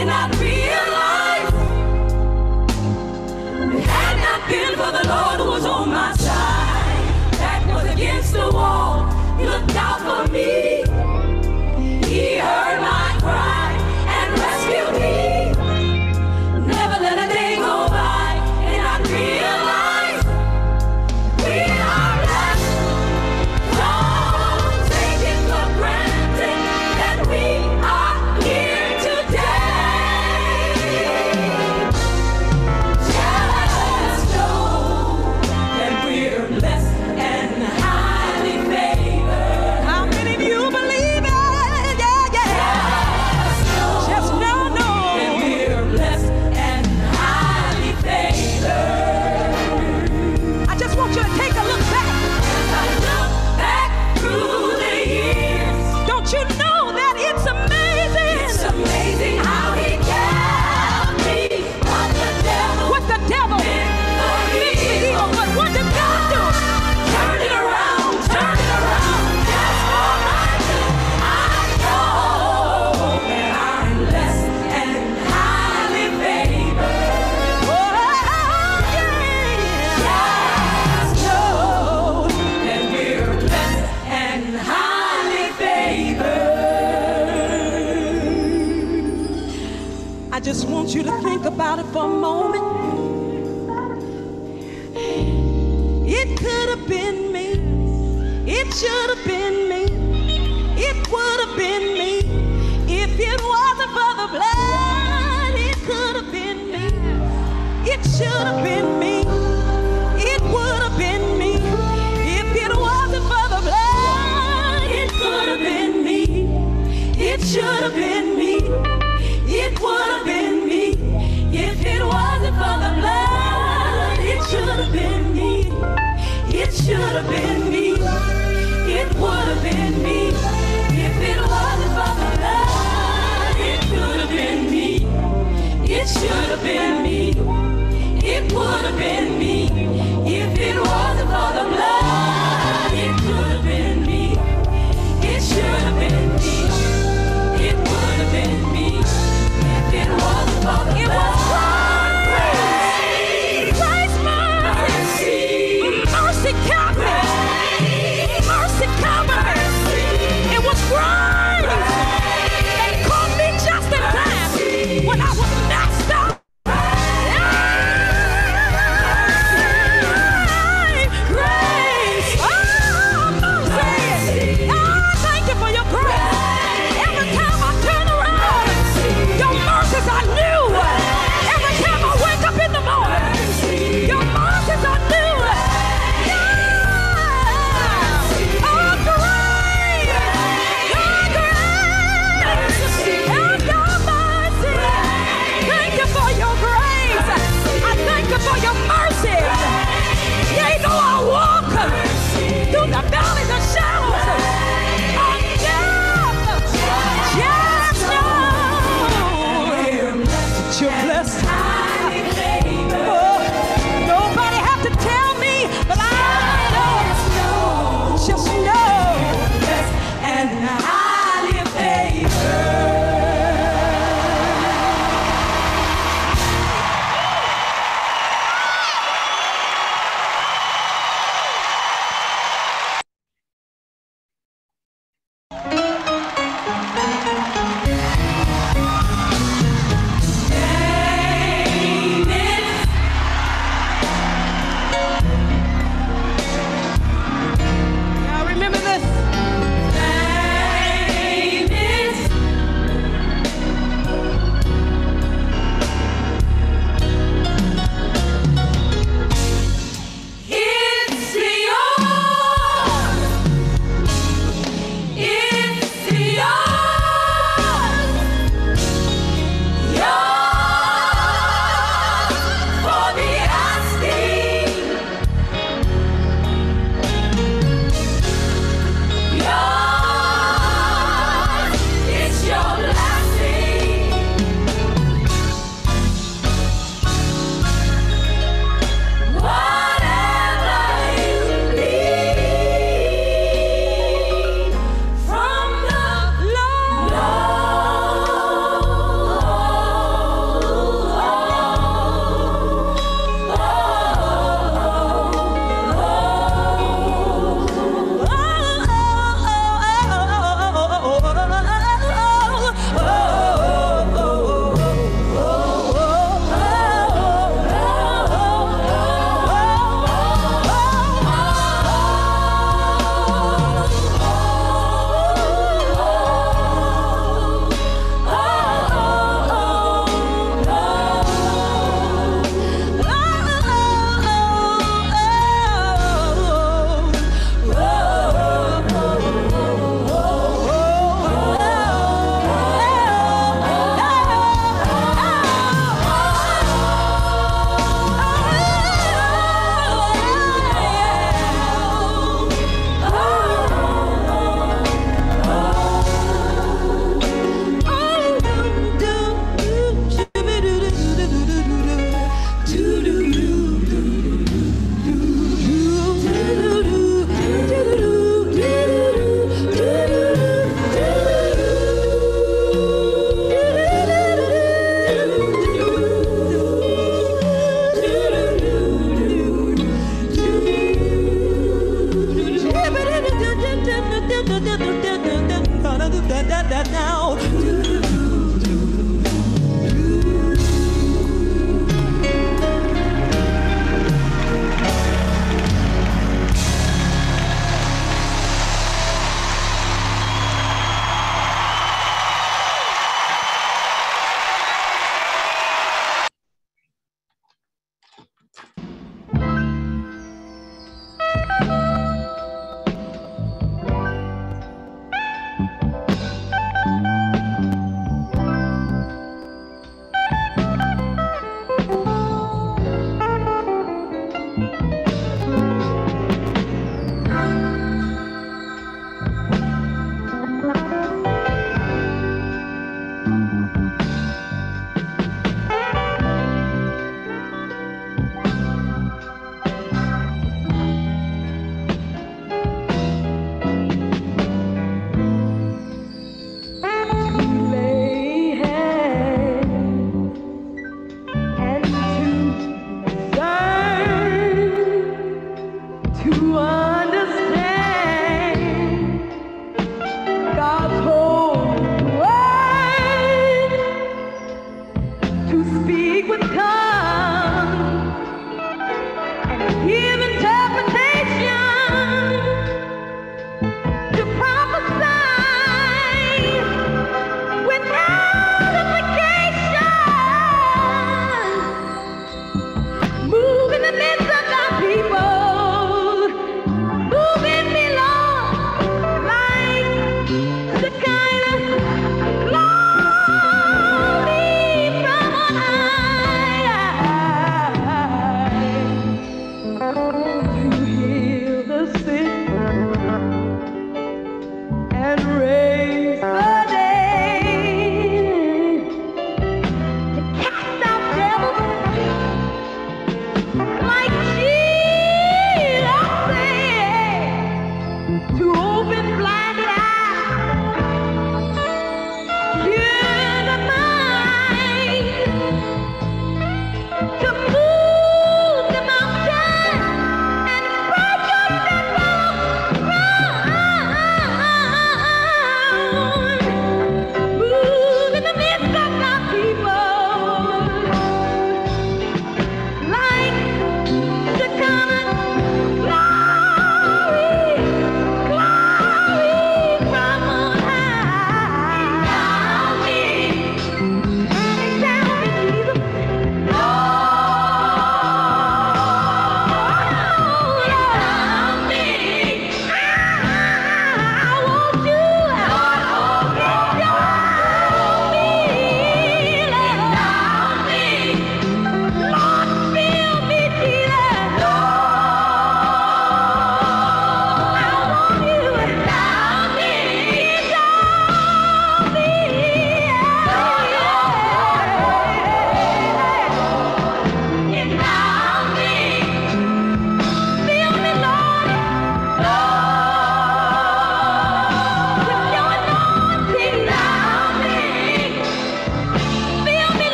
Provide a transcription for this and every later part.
and I'd realize it had not been for the Lord who was on my side. Back was against the wall, he looked out for me. He heard my cry and rescued me. Never let a day go by and I'd realize we are blessed. Don't take it for granted that we are here today. Just know that we're blessed and highly favored. How many of you believe it? Yeah, yeah. Just know that we're blessed and highly favored. I just want you to take a look back. As I look back through the years, don't you know that it's amazing? It's amazing how he kept me. What the devil meant for evil. But what did God do? Turn it around, turn it around. Just for my good. I know that I'm blessed and highly favored. Oh, yeah. Just know that we're blessed and highly favored. I just want you to think about it for a moment. It could have been me. It should have been me. It would have been me. If it wasn't for the blood, it could have been me. It should have been me. It would have been me. If it wasn't for the blood, it could have been me. It should have been me. It would have been me. If it wasn't for the blood, it should have been me. It should have been me. It would have been me. If it wasn't for the blood, it could have been me. It should have been me. It would have been me. If it wasn't for the blood, it could have been me. It should have been me. It would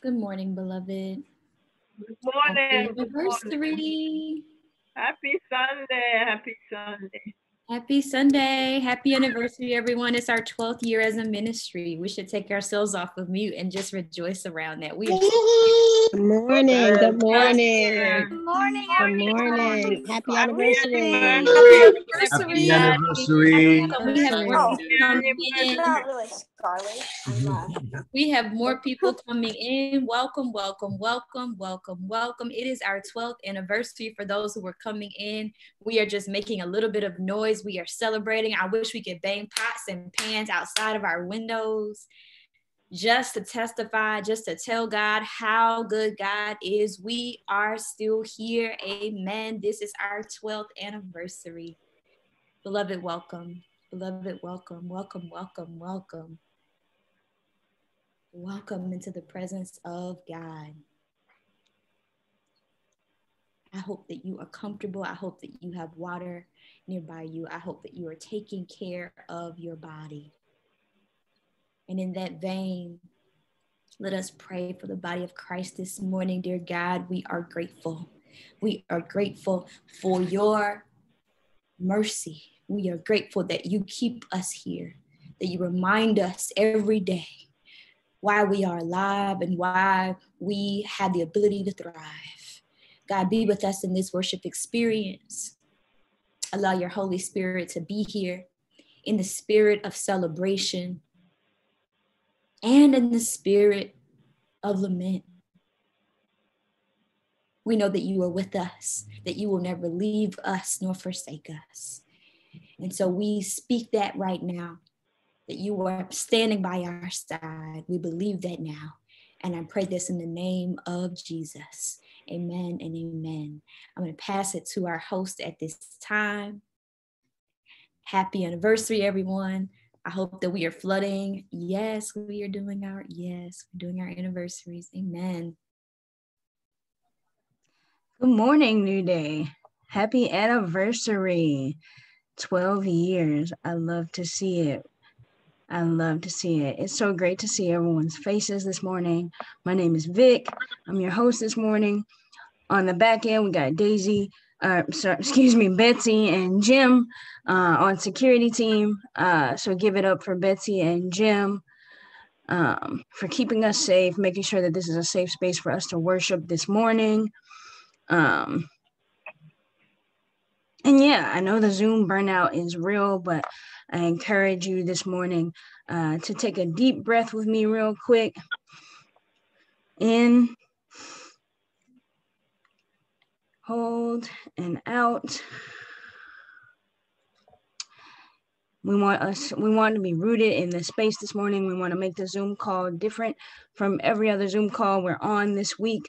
Good morning, beloved. Good morning. Happy anniversary. Happy Sunday. Happy Sunday. Happy Sunday. Happy anniversary, everyone. It's our 12th year as a ministry. We should take ourselves off of mute and just rejoice around that. We are Good morning. Good morning. Good morning, Good morning. Happy Happy anniversary. Happy anniversary. Happy We have more people coming in. Not really, Scarlett. I'm not. We have more people coming in. Welcome, welcome, welcome, welcome, welcome. It is our 12th anniversary for those who are coming in. We are just making a little bit of noise. We are celebrating. I wish we could bang pots and pans outside of our windows just to testify, just to tell God how good God is. We are still here. Amen. This is our 12th anniversary. Beloved, welcome. Beloved, welcome, welcome, welcome, welcome. Welcome into the presence of God. I hope that you are comfortable. I hope that you have water nearby you. I hope that you are taking care of your body. And in that vein, let us pray for the body of Christ this morning. Dear God, we are grateful. We are grateful for your mercy. We are grateful that you keep us here, that you remind us every day why we are alive and why we have the ability to thrive. God, be with us in this worship experience. Allow your Holy Spirit to be here in the spirit of celebration and in the spirit of lament. We know that you are with us, that you will never leave us nor forsake us. And so we speak that right now, that you are standing by our side. We believe that now. And I pray this in the name of Jesus. Amen and amen. I'm going to pass it to our host at this time. Happy anniversary, everyone. I hope that we are flooding. Yes, we're doing our anniversaries. Amen. Good morning, New Day. Happy anniversary. 12 years. I love to see it. I love to see it. It's so great to see everyone's faces this morning. My name is Vic. I'm your host this morning. On the back end, we got Betsy and Jim on security team. So give it up for Betsy and Jim for keeping us safe, making sure that this is a safe space for us to worship this morning. And yeah, I know the Zoom burnout is real, but I encourage you this morning to take a deep breath with me real quick. In, hold, and out. We want to be rooted in the space this morning. We want to make the Zoom call different from every other Zoom call we're on this week.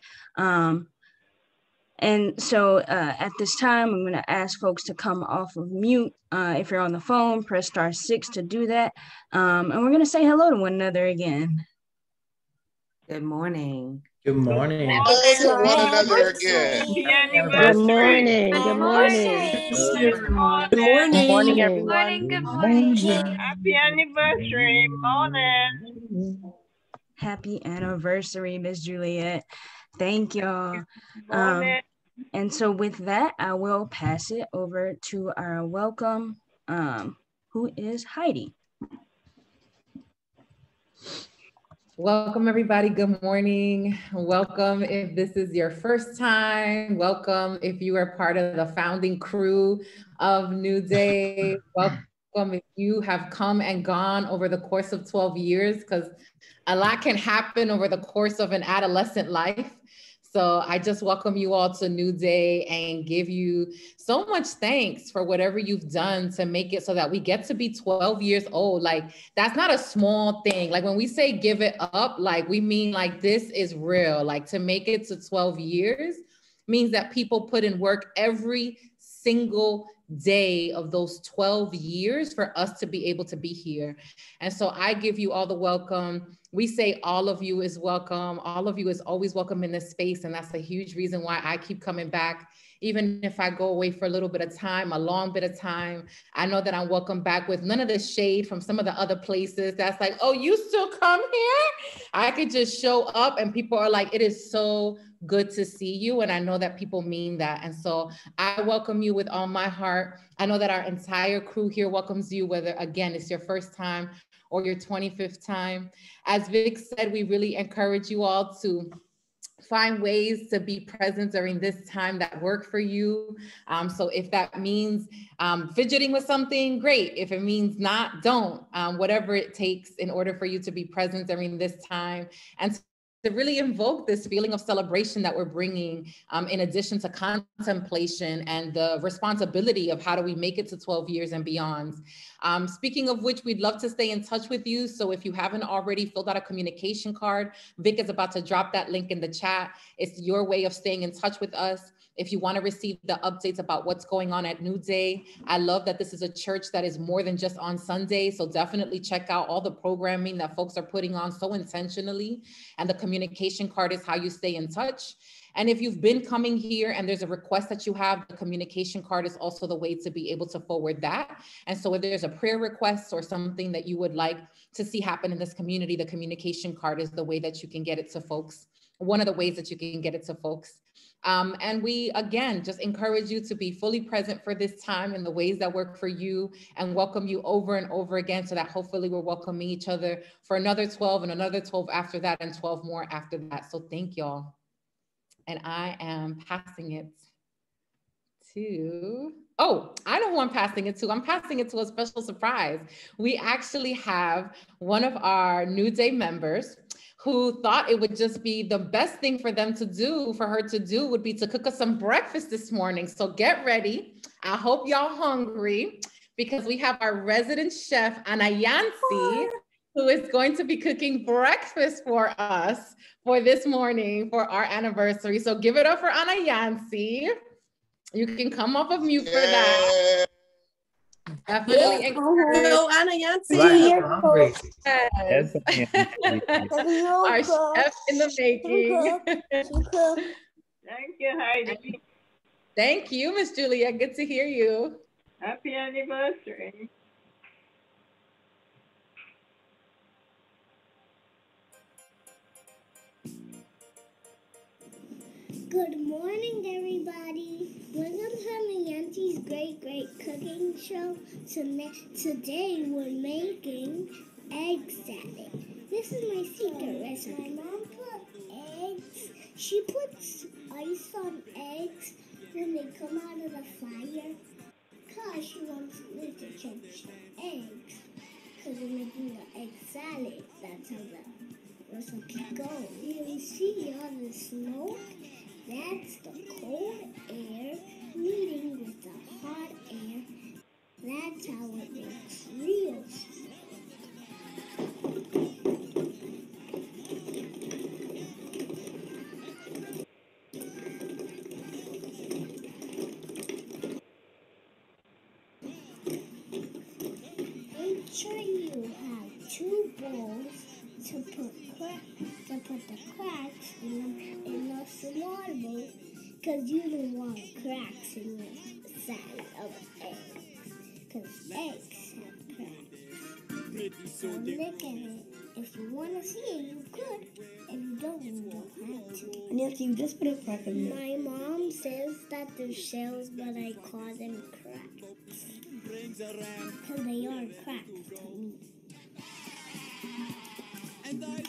And so at this time, I'm going to ask folks to come off of mute. If you're on the phone, press *6 to do that. And we're going to say hello to one another again. Good morning. Good morning. Hey to one another again. Good morning. Good morning. Good morning. Good morning, Good everyone. morning. Happy anniversary. Morning. Happy anniversary, Miss Juliet. Thank y'all. Morning. And so with that, I will pass it over to our welcome, who is Heidi. Welcome, everybody. Good morning. Welcome if this is your first time. Welcome if you are part of the founding crew of New Day. Welcome if you have come and gone over the course of 12 years, because a lot can happen over the course of an adolescent life. So I just welcome you all to New Day and give you so much thanks for whatever you've done to make it so that we get to be 12 years old. Like, that's not a small thing. Like, when we say give it up, like, we mean like this is real. Like, to make it to 12 years means that people put in work every single day of those 12 years for us to be able to be here. And so I give you all the welcome. We say all of you is welcome. All of you is always welcome in this space. And that's a huge reason why I keep coming back Even if I go away for a little bit of time, a long bit of time, I know that I'm welcome back with none of the shade from some of the other places that's like, oh, you still come here? I could just show up and people are like, it is so good to see you. And I know that people mean that. And so I welcome you with all my heart. I know that our entire crew here welcomes you, whether again, it's your first time or your 25th time. As Vic said, we really encourage you all to find ways to be present during this time that work for you. So if that means fidgeting with something, great. If it means not, don't. Whatever it takes in order for you to be present during this time and to really invoke this feeling of celebration that we're bringing, in addition to contemplation and the responsibility of how do we make it to 12 years and beyond. Speaking of which, we'd love to stay in touch with you. So if you haven't already filled out a communication card, Vic is about to drop that link in the chat. It's your way of staying in touch with us. If you want to receive the updates about what's going on at New Day, I love that this is a church that is more than just on Sunday. So definitely check out all the programming that folks are putting on so intentionally. And the communication card is how you stay in touch. And if you've been coming here and there's a request that you have, the communication card is also the way to be able to forward that. And so if there's a prayer request or something that you would like to see happen in this community, the communication card is the way that you can get it to folks. One of the ways that you can get it to folks. And we, again, just encourage you to be fully present for this time in the ways that work for you and welcome you over and over again so that hopefully we're welcoming each other for another 12 and another 12 after that and 12 more after that. So thank y'all. And I am passing it to, oh, I know who I'm passing it to. I'm passing it to a special surprise. We actually have one of our New Day members who thought it would just be the best thing for them to do, for her to do, would be to cook us some breakfast this morning. So get ready. I hope y'all hungry because we have our resident chef, Anayansi, who is going to be cooking breakfast for us for this morning for our anniversary. So give it up for Anayansi. You can come off of mute for that. Definitely. Hello, Anayansi. Yes. Our chef in the making. Thank you, Heidi. Thank you, Miss Julia. Good to hear you. Happy anniversary. Good morning, everybody. Welcome to Yancy's Great Cooking Show. Today we're making egg salad. This is my secret recipe. My mom put eggs. She puts ice on eggs when they come out of the fire because she wants me to change the eggs. Because we're making the egg salad. That's how the recipe goes. You can see all the smoke. That's the cold air meeting with the hot air. That's how it makes real smoke. Make sure you have 2 bowls to put the cracks in the small bowl because you don't want cracks in your salad of eggs because eggs have cracks. So look at it. If you want to see it, you could. If you don't have to. And if you just put a crack in there. My mom says that they're shells, but I call them cracks because they are cracks to me. And I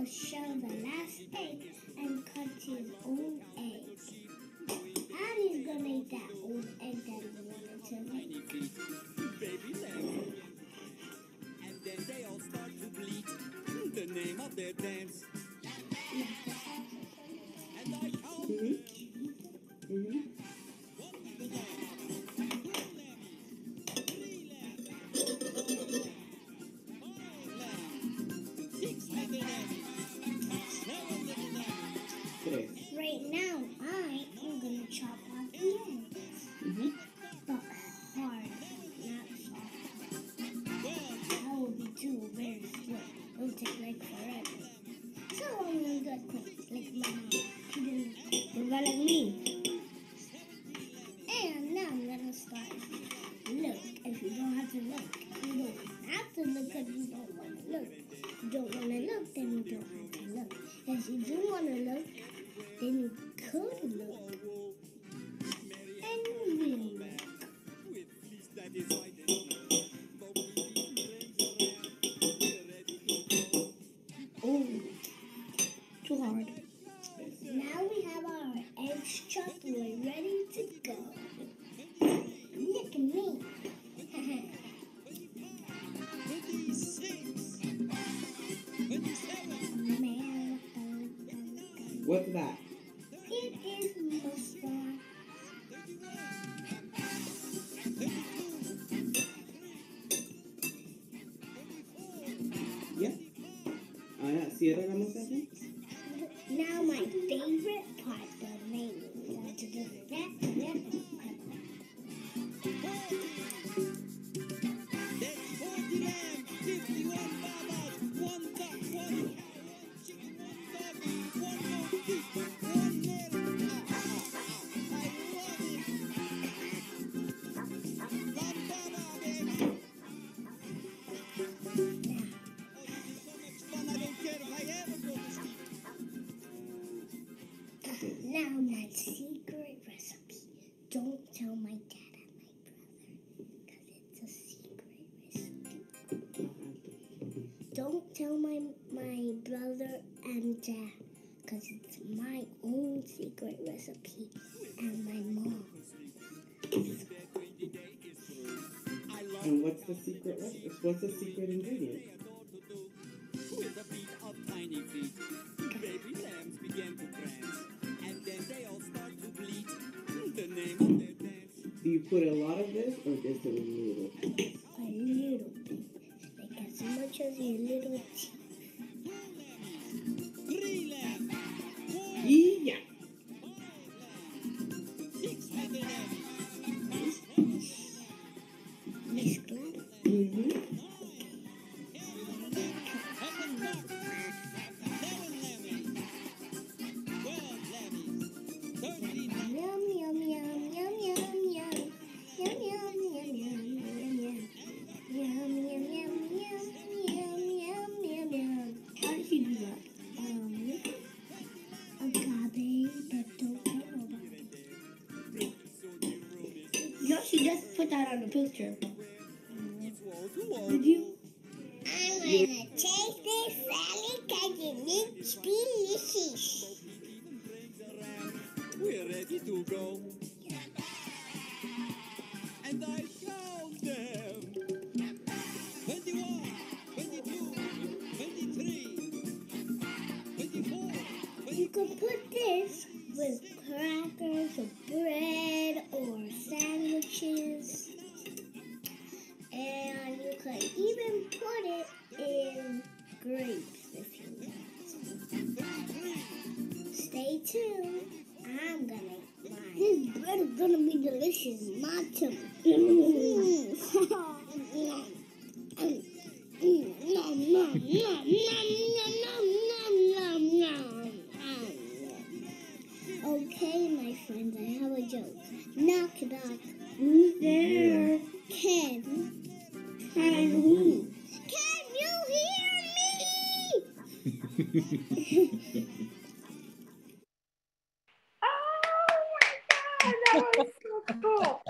shell the last egg and cut his own egg. And he's gonna eat that old egg that he wanted to make. And then they all start to bleat the name of their dance. And I count Right now, I am gonna chop off the eggs. But hard, not soft. That will be too very slow. It'll take like forever. So I'm gonna do it quick, like my mom. She didn't do that like me. And now I'm gonna start. Look, if you don't have to look, you don't have to look if you don't want to look. If you don't want to look, then you don't have to look. If you do want to look, then you could look. And you will look. Oh, too hard. Now we have our eggs chopped. We're ready to go. Look at me. What's that? It is mustard. Yeah. Cierra la mostaza. Now my favorite part, the main. Now my secret recipe. Don't tell my dad and my brother, because it's a secret recipe. Don't tell my brother and dad, because it's my own secret recipe and my mom. And what's the secret recipe? What's the secret ingredient? With a beat of tiny feet, baby lambs began to prance, and then they all start to bleat the name of their dance. Do you put a lot of this or just a little? A little bit, like as much as your little teeth. Three lambs, Yeah. six headed lambs, Miss Glad. Yoshi just put that on the picture. Did you? I'm gonna taste this salad because it looks delicious. we're ready to go. And I count them. 21, 22, 23, 24, You can put this with crackers or bread or sandwiches. And you could even put it in grapes if you want. Stay tuned. I'm gonna eat mine. This bread is gonna be delicious. My tummy. Okay, my friends, I have a joke. Knock, knock. Who's there? Ken. Can you hear me? That was so cool.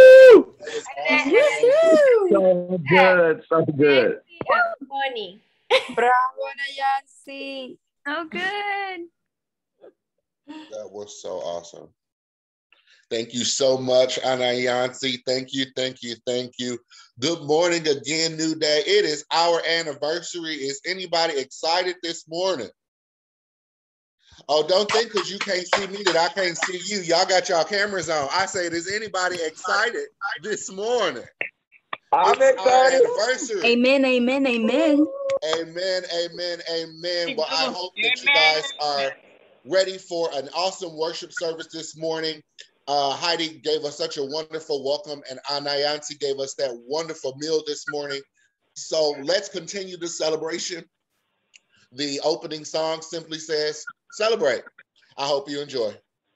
So good, so good. Funny. Bravo, Nayansi. So good. That was so awesome. Thank you so much, Anayansi. Thank you, thank you, thank you. Good morning again, New Day. It is our anniversary. Is anybody excited this morning? Oh, don't think because you can't see me that I can't see you. Y'all got y'all cameras on. I said, is anybody excited this morning? I'm It's our excited. anniversary. Amen, amen, amen. Amen, amen, amen. Well, I hope that you guys are ready for an awesome worship service this morning. Heidi gave us such a wonderful welcome, and Anayansi gave us that wonderful meal this morning. So let's continue the celebration. The opening song simply says, celebrate. I hope you enjoy.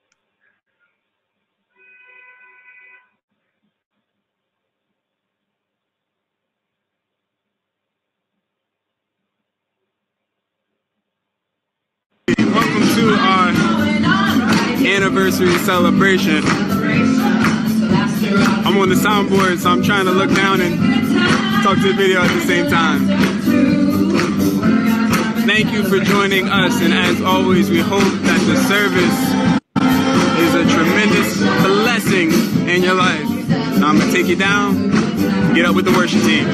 Welcome to our anniversary celebration. I'm on the soundboard, so I'm trying to look down and talk to the video at the same time. Thank you for joining us, and as always, we hope that the service is a tremendous blessing in your life. Now I'm going to take you down, get up with the worship team.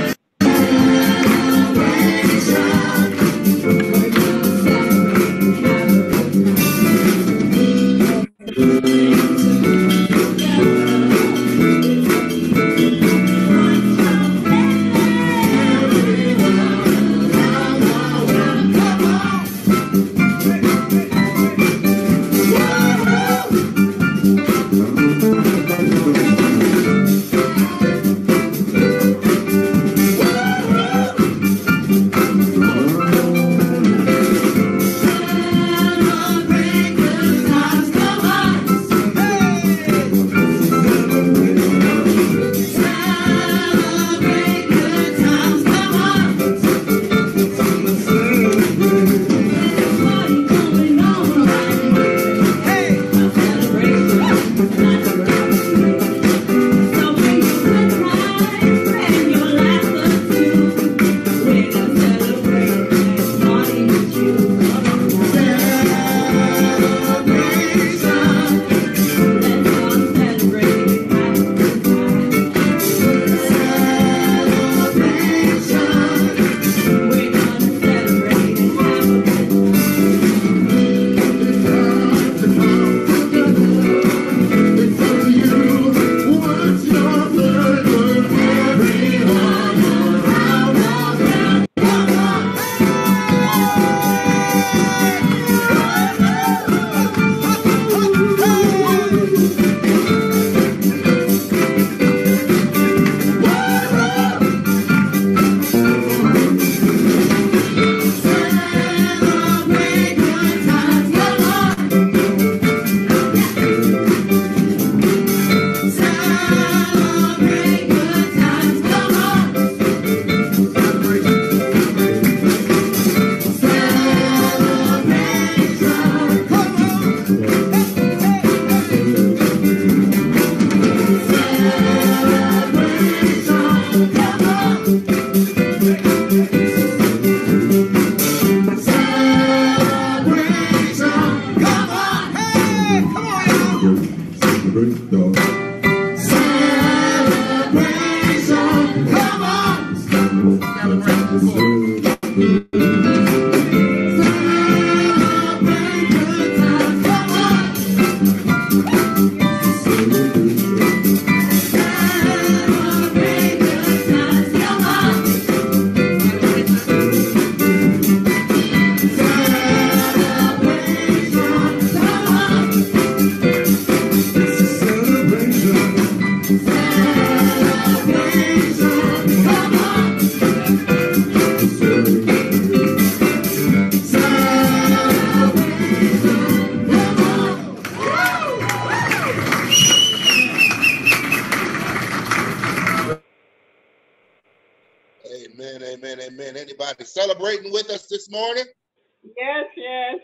Amen, amen, amen. Anybody celebrating with us this morning? Yes, yes.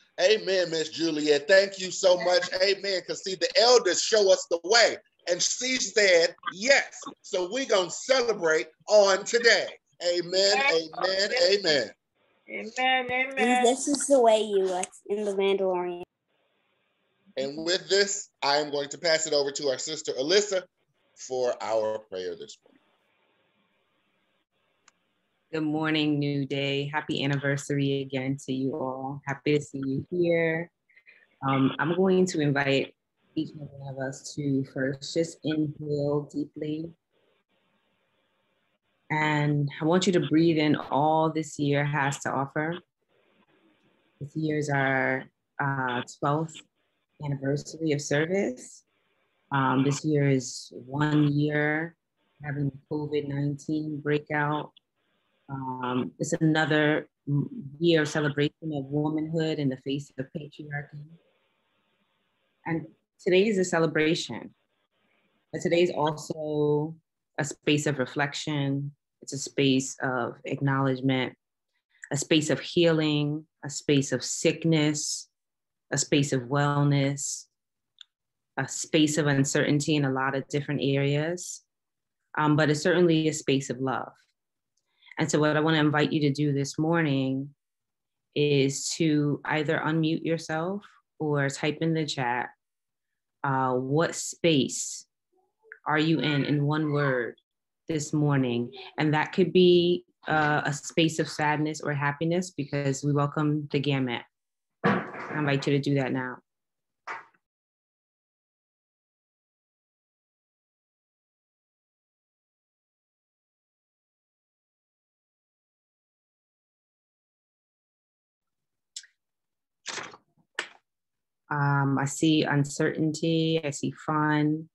Amen, Miss Juliet. Thank you so much. Amen. Because see, the elders show us the way. And she said yes. So we're going to celebrate on today. Amen, amen, amen. Amen. And Amen. this is the way you in the Mandalorian. And with this, I am going to pass it over to our sister Alyssa for our prayer this morning. Good morning, New Day. Happy anniversary again to you all. Happy to see you here. I'm going to invite each and every one of us to first just inhale deeply. And I want you to breathe in all this year has to offer. This year is our 12th anniversary of service. This year is 1 year having the COVID-19 breakout. It's another year of celebration of womanhood in the face of patriarchy. And today is a celebration, but today is also a space of reflection. It's a space of acknowledgement, a space of healing, a space of sickness, a space of wellness, a space of uncertainty in a lot of different areas, but it's certainly a space of love. And so what I want to invite you to do this morning is to either unmute yourself or type in the chat, what space are you in one word this morning? And that could be a space of sadness or happiness, because we welcome the gamut. I invite you to do that now. I see uncertainty, I see fun.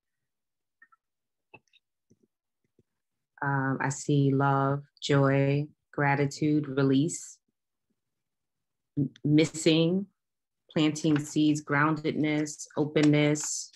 I see love, joy, gratitude, release, missing, planting seeds, groundedness, openness.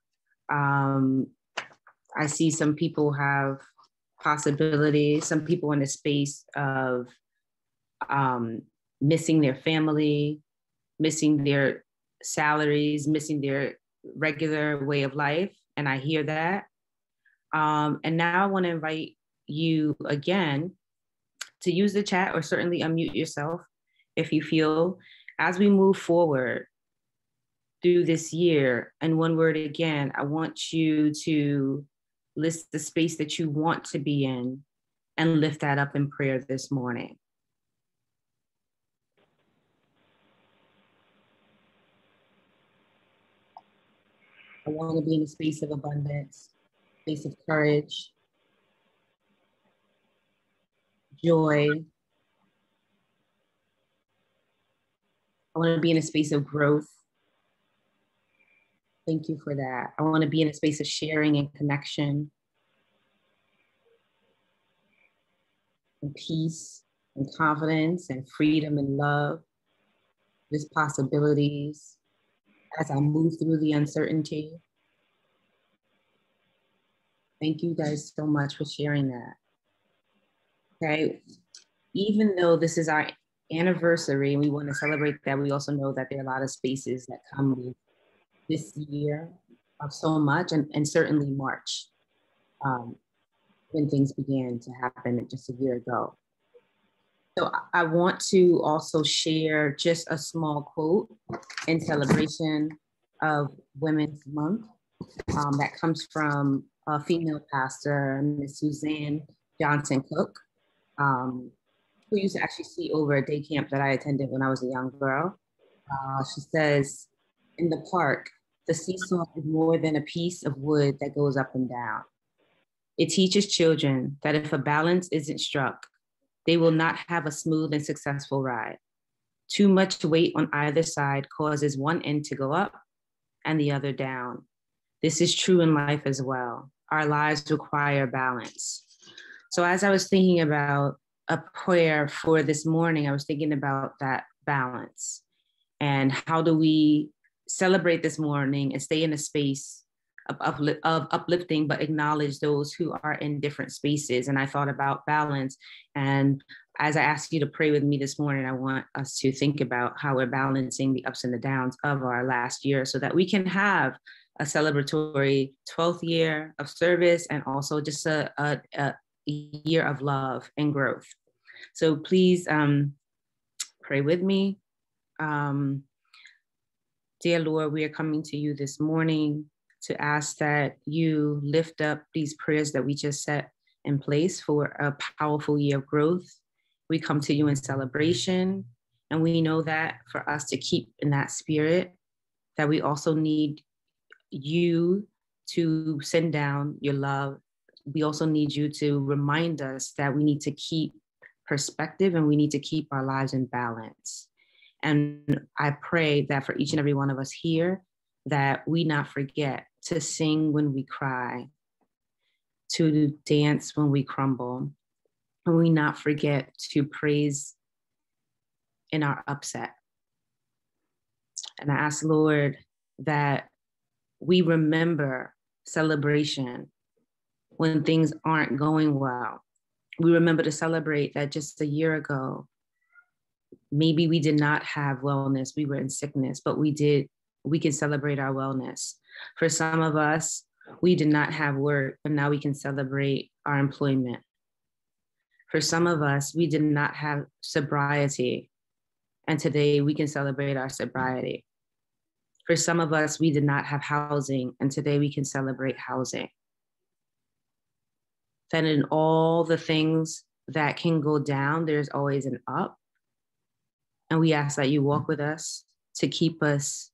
I see some people have possibilities, some people in a space of missing their family, missing their salaries, missing their regular way of life. And I hear that. And now I want to invite you again to use the chat, or certainly unmute yourself if you feel, as we move forward through this year. And one word again, I want you to list the space that you want to be in and lift that up in prayer this morning. I want to be in a space of abundance, space of courage, joy. I want to be in a space of growth. Thank you for that. I want to be in a space of sharing and connection, and peace and confidence and freedom and love. There's possibilities as I move through the uncertainty. Thank you guys so much for sharing that. Okay, even though this is our anniversary and we want to celebrate that, we also know that there are a lot of spaces that come with this year of so much, and certainly March, when things began to happen just a year ago. So I want to also share just a small quote in celebration of Women's Month that comes from a female pastor, Ms. Suzanne Johnson Cook, who used to actually see over a day camp that I attended when I was a young girl. She says, in the park, the seesaw is more than a piece of wood that goes up and down. It teaches children that if a balance isn't struck, they will not have a smooth and successful ride. Too much weight on either side causes one end to go up and the other down. This is true in life as well. Our lives require balance. So as I was thinking about a prayer for this morning, I was thinking about that balance and how do we celebrate this morning and stay in a space of uplifting, but acknowledge those who are in different spaces. And I thought about balance. And as I asked you to pray with me this morning, I want us to think about how we're balancing the ups and the downs of our last year so that we can have a celebratory 12th year of service and also just a year of love and growth. So please pray with me. Dear Lord, we are coming to you this morning to ask that you lift up these prayers that we just set in place for a powerful year of growth. We come to you in celebration, and we know that for us to keep in that spirit, that we also need you to send down your love. We also need you to remind us that we need to keep perspective and we need to keep our lives in balance. And I pray that for each and every one of us here, that we not forget to sing when we cry, to dance when we crumble, and we not forget to praise in our upset. And I ask, Lord, that we remember celebration when things aren't going well. We remember to celebrate that just a year ago, maybe we did not have wellness, we were in sickness, but we can celebrate our wellness. For some of us, we did not have work, but now we can celebrate our employment. For some of us, we did not have sobriety, and today we can celebrate our sobriety. For some of us, we did not have housing, and today we can celebrate housing. Then in all the things that can go down, there's always an up. And we ask that you walk with us to keep us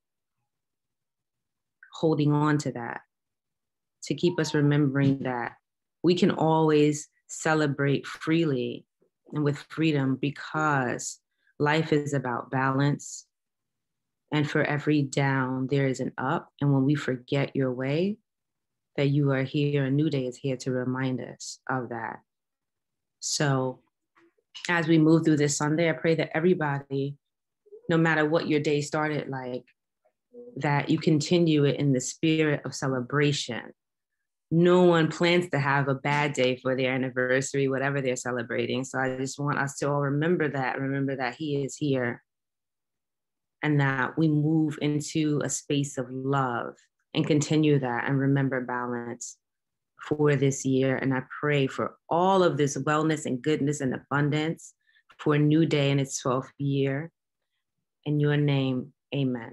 holding on to that, to keep us remembering that we can always celebrate freely and with freedom, because life is about balance. And for every down, there is an up. And when we forget your way, that you are here, a new day is here to remind us of that. So as we move through this Sunday, I pray that everybody, no matter what your day started like, that you continue it in the spirit of celebration. No one plans to have a bad day for their anniversary, whatever they're celebrating. So I just want us to all remember that he is here, and that we move into a space of love and continue that and remember balance for this year. And I pray for all of this wellness and goodness and abundance for a new day in its 12th year. In your name, amen.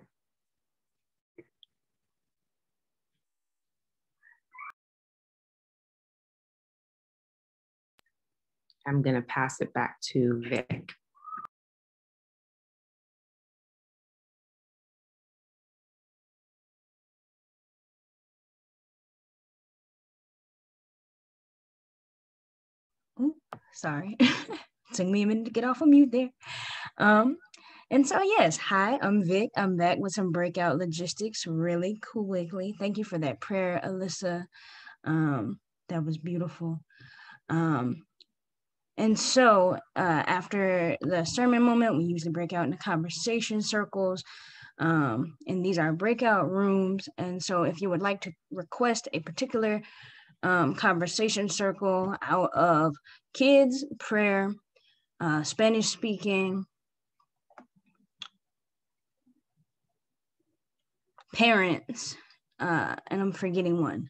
I'm going to pass it back to Vic. Ooh, sorry. Took me a minute to get off of mute there. And so, yes, hi, I'm Vic. I'm back with some breakout logistics really quickly. Thank you for that prayer, Alyssa. That was beautiful. And so after the sermon moment, we usually break out into conversation circles. And these are breakout rooms. And so if you would like to request a particular conversation circle out of kids, prayer, Spanish speaking, parents, and I'm forgetting one.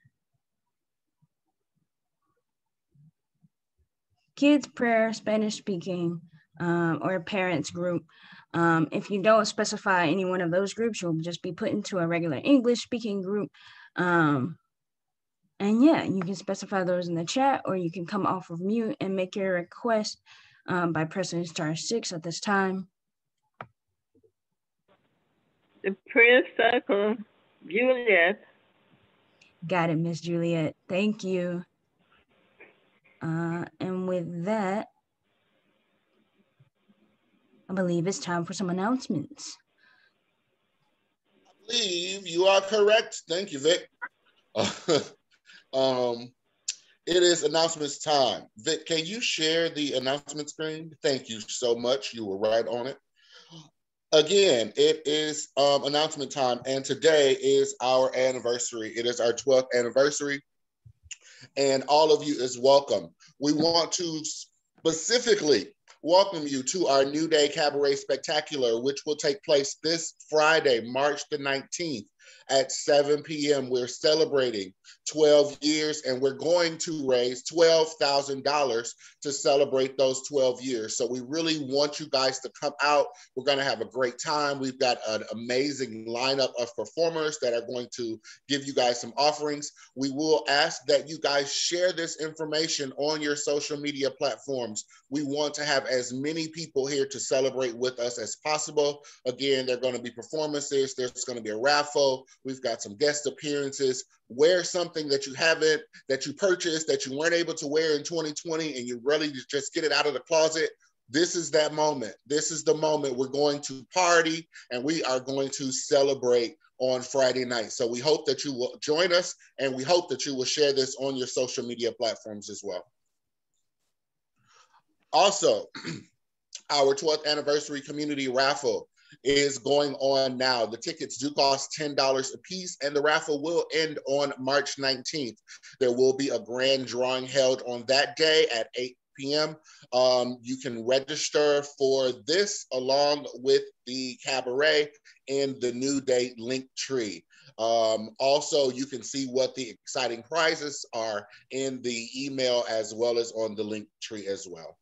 Kids, prayer, Spanish speaking, or parents group. If you don't specify any one of those groups, you'll just be put into a regular English speaking group. And yeah, you can specify those in the chat, or you can come off of mute and make your request by pressing *6 at this time. The prayer circle, Juliet. Got it, Miss Juliet. Thank you. And with that, I believe it's time for some announcements. I believe you are correct. Thank you, Vic. It is announcements time. Vic, can you share the announcement screen? Thank you so much. You were right on it. Again, it is announcement time, and today is our anniversary. It is our 12th anniversary, and all of you is welcome. We want to specifically welcome you to our New Day Cabaret Spectacular, which will take place this Friday, March the 19th. at 7 p.m. We're celebrating 12 years, and we're going to raise $12,000 to celebrate those 12 years. So we really want you guys to come out. We're going to have a great time. We've got an amazing lineup of performers that are going to give you guys some offerings. We will ask that you guys share this information on your social media platforms. We want to have as many people here to celebrate with us as possible. Again, there are going to be performances. There's going to be a raffle. We've got some guest appearances. Wear something that you purchased, that you weren't able to wear in 2020, and you really just get it out of the closet. This is that moment. This is the moment we're going to party, and we are going to celebrate on Friday night. So we hope that you will join us, and we hope that you will share this on your social media platforms as well. Also, our 12th anniversary community raffle is going on now. The tickets do cost $10 a piece, and the raffle will end on March 19th. There will be a grand drawing held on that day at 8 p.m. You can register for this along with the cabaret in the New Day link tree. Also, you can see what the exciting prizes are in the email as well as on the link tree as well.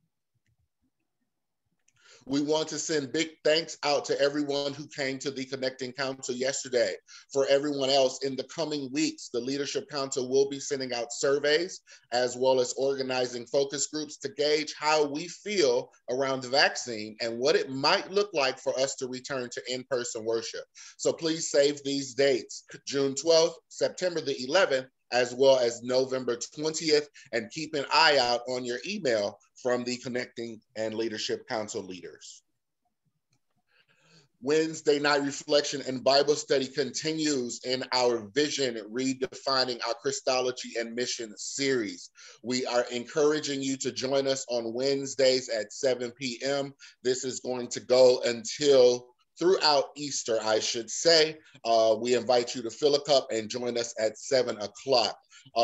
We want to send big thanks out to everyone who came to the Connecting Council yesterday. For everyone else, in the coming weeks, the Leadership Council will be sending out surveys as well as organizing focus groups to gauge how we feel around the vaccine and what it might look like for us to return to in-person worship. So please save these dates: June 12th, September the 11th, as well as November 20th, and keep an eye out on your email from the Connecting and Leadership Council leaders. Wednesday night reflection and Bible study continues in our Vision Redefining Our Christology and Mission series. We are encouraging you to join us on Wednesdays at 7 p.m. This is going to go until throughout Easter, I should say. We invite you to fill a cup and join us at 7 o'clock.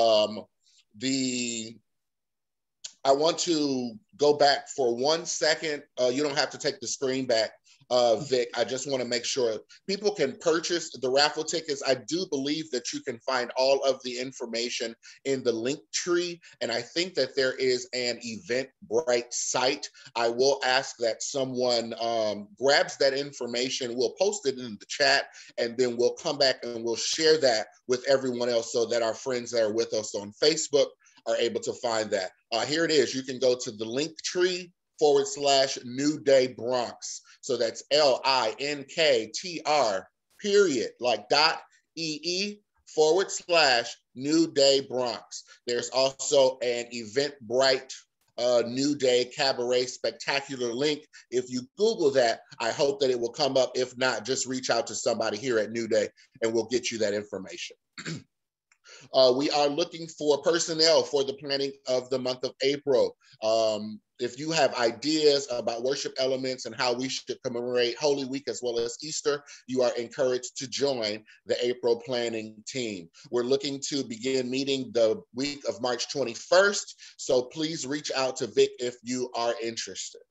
I want to go back for 1 second. You don't have to take the screen back, Vic. I just want to make sure people can purchase the raffle tickets. I do believe that you can find all of the information in the link tree, and I think that there is an Eventbrite site. I will ask that someone grabs that information. We'll post it in the chat, and then we'll come back and we'll share that with everyone else so that our friends that are with us on Facebook are able to find that. Here it is. You can go to the link tree /New Day Bronx. So that's LINKTR .ee /New Day Bronx. There's also an Eventbrite New Day Cabaret Spectacular link. If you Google that, I hope that it will come up. If not, just reach out to somebody here at New Day and we'll get you that information. We are looking for personnel for the planning of the month of April. If you have ideas about worship elements and how we should commemorate Holy Week as well as Easter, you are encouraged to join the April planning team. We're looking to begin meeting the week of March 21st, so please reach out to Vic if you are interested.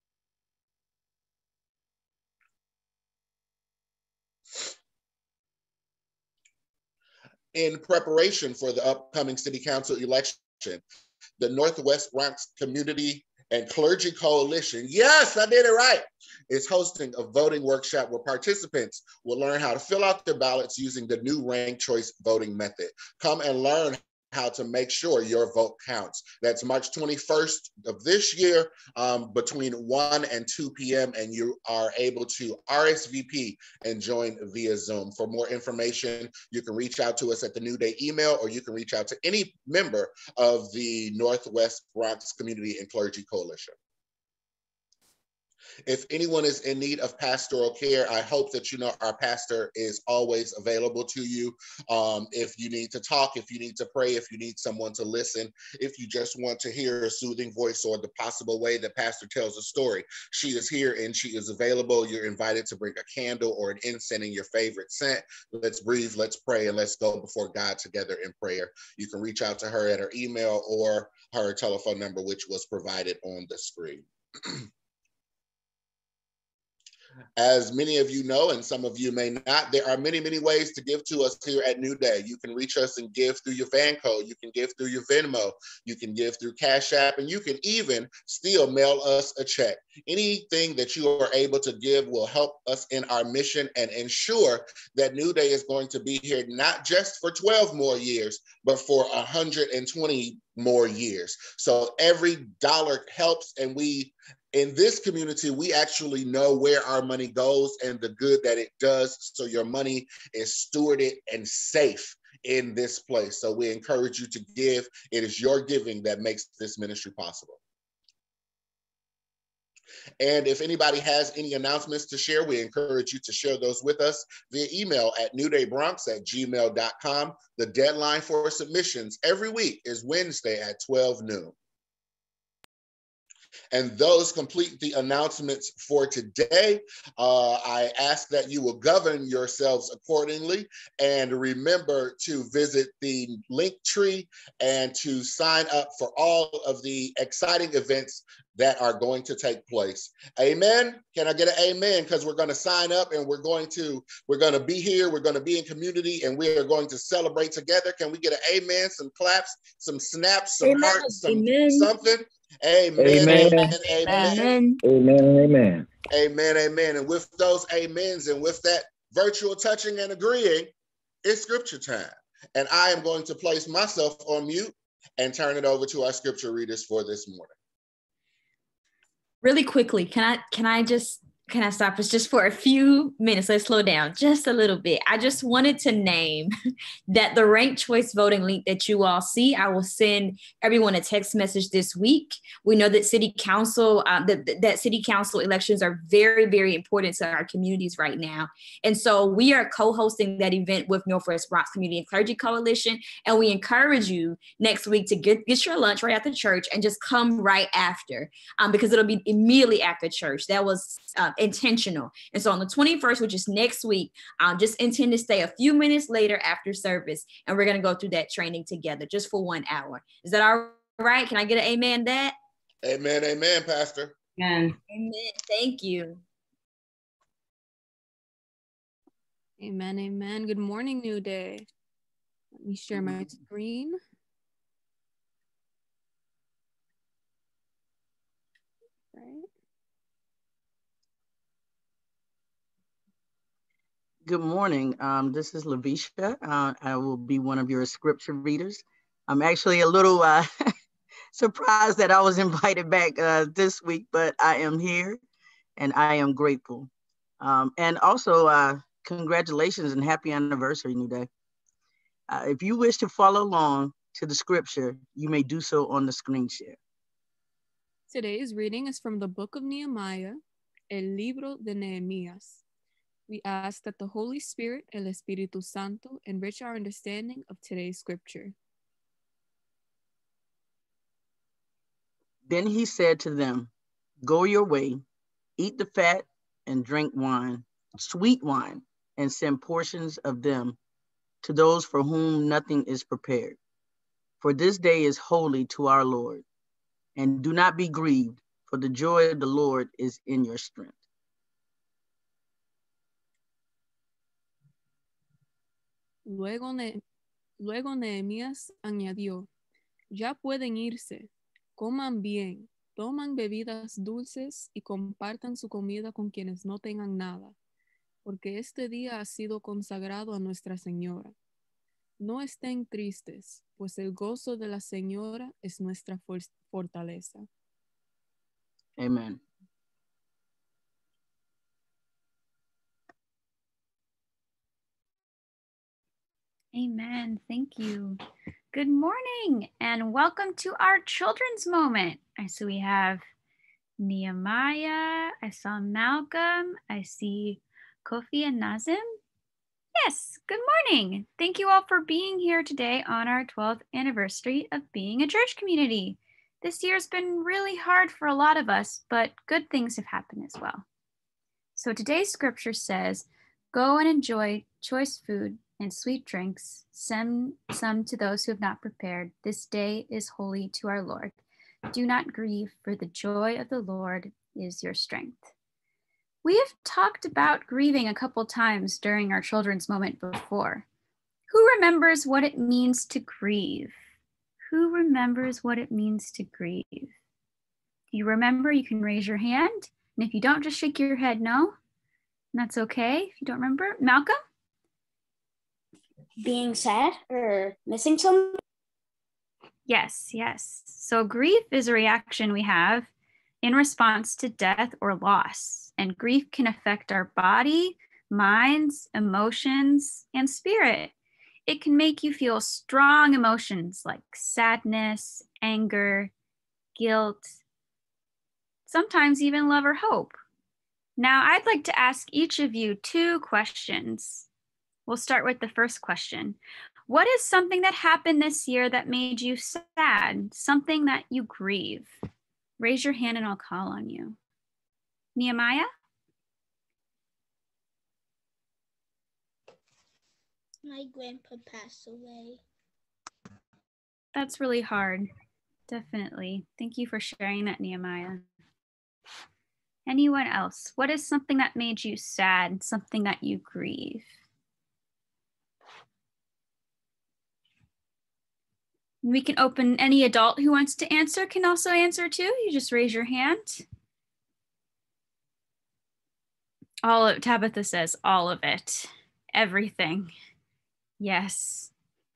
In preparation for the upcoming City Council election, the Northwest Bronx Community and Clergy Coalition, yes, I did it right, is hosting a voting workshop where participants will learn how to fill out their ballots using the new ranked choice voting method. Come and learn how to make sure your vote counts. That's March 21st of this year between 1 and 2 p.m. and you are able to RSVP and join via Zoom. For more information, you can reach out to us at the New Day email, or you can reach out to any member of the Northwest Bronx Community and Clergy Coalition. If anyone is in need of pastoral care, I hope that you know our pastor is always available to you. If you need to talk, if you need to pray, if you need someone to listen, if you just want to hear a soothing voice or the possible way that pastor tells a story, she is here and she is available. You're invited to bring a candle or an incense in your favorite scent. Let's breathe, let's pray, and let's go before God together in prayer. You can reach out to her at her email or her telephone number, which was provided on the screen. As many of you know, and some of you may not, there are many, many ways to give to us here at New Day. You can reach us and give through your van code. You can give through your Venmo. You can give through Cash App, and you can even still mail us a check. Anything that you are able to give will help us in our mission and ensure that New Day is going to be here not just for 12 more years, but for 120 more years. So every dollar helps, and in this community, we actually know where our money goes and the good that it does. So your money is stewarded and safe in this place. So we encourage you to give. It is your giving that makes this ministry possible. And if anybody has any announcements to share, we encourage you to share those with us via email at newdaybronx@gmail.com. The deadline for submissions every week is Wednesday at 12 noon. And those complete the announcements for today. I ask that you will govern yourselves accordingly and remember to visit the link tree and to sign up for all of the exciting events that are going to take place. Amen. Can I get an amen? Because we're going to sign up and we're going to be here. We're going to be in community and we are going to celebrate together. Can we get an amen? Some claps, some snaps, some Amen. hearts, Amen. something. Amen. Amen. Amen. Amen. Amen. Amen. Amen. Amen. And with those amens and with that virtual touching and agreeing, it's scripture time. And I am going to place myself on mute and turn it over to our scripture readers for this morning. Really quickly, can I stop us just for a few minutes? Let's slow down just a little bit. I just wanted to name that the ranked choice voting link that you all see, I will send everyone a text message this week. We know that city council, that city council elections are very, very important to our communities right now. And so we are co-hosting that event with Northwest Bronx Community and Clergy Coalition. And we encourage you next week to get your lunch right after church and just come right after, because it'll be immediately after church. That was intentional. And so on the 21st, which is next week, just intend to stay a few minutes later after service, and we're going to go through that training together just for 1 hour. Is that all right? Can I get an amen that? Amen. Amen, Pastor. Amen. Amen. Thank you. Amen. Amen. Good morning, New Day. Let me share my screen. Right. Good morning. This is Lavisha. I will be one of your scripture readers. I'm actually a little surprised that I was invited back this week, but I am here and I am grateful. And also, congratulations and happy anniversary, New Day. If you wish to follow along to the scripture, you may do so on the screen share. Today's reading is from the book of Nehemiah, El Libro de Nehemías. We ask that the Holy Spirit, El Espíritu Santo, enrich our understanding of today's scripture. Then he said to them, "Go your way, eat the fat and drink wine, sweet wine, and send portions of them to those for whom nothing is prepared. For this day is holy to our Lord. And do not be grieved, for the joy of the Lord is in your strength." Luego Nehemías añadió, ya pueden irse, coman bien, toman bebidas dulces y compartan su comida con quienes no tengan nada, porque este día ha sido consagrado a Nuestra Señora. No estén tristes, pues el gozo de la Señora es nuestra fortaleza. Amen. Amen. Thank you. Good morning and welcome to our children's moment. So we have Nehemiah, I saw Malcolm, I see Kofi and Nazim. Yes, good morning. Thank you all for being here today on our 12th anniversary of being a church community. This year's been really hard for a lot of us, but good things have happened as well. So today's scripture says, "Go and enjoy choice food and sweet drinks, send some to those who have not prepared. This day is holy to our Lord. Do not grieve, for the joy of the Lord is your strength." We have talked about grieving a couple times during our children's moment before. Who remembers what it means to grieve? Who remembers what it means to grieve? If you remember, you can raise your hand. And if you don't, just shake your head no. And that's okay if you don't remember. Malcolm? Being sad or missing something? Yes, yes. So grief is a reaction we have in response to death or loss. And grief can affect our body, minds, emotions, and spirit. It can make you feel strong emotions like sadness, anger, guilt, sometimes even love or hope. Now, I'd like to ask each of you 2 questions. We'll start with the first question. What is something that happened this year that made you sad? Something that you grieve? Raise your hand and I'll call on you. Nehemiah? My grandpa passed away. That's really hard. Definitely. Thank you for sharing that, Nehemiah. Anyone else? What is something that made you sad? Something that you grieve? We can open, any adult who wants to answer can also answer too. You just raise your hand. All of, Tabatha says all of it, everything. Yes.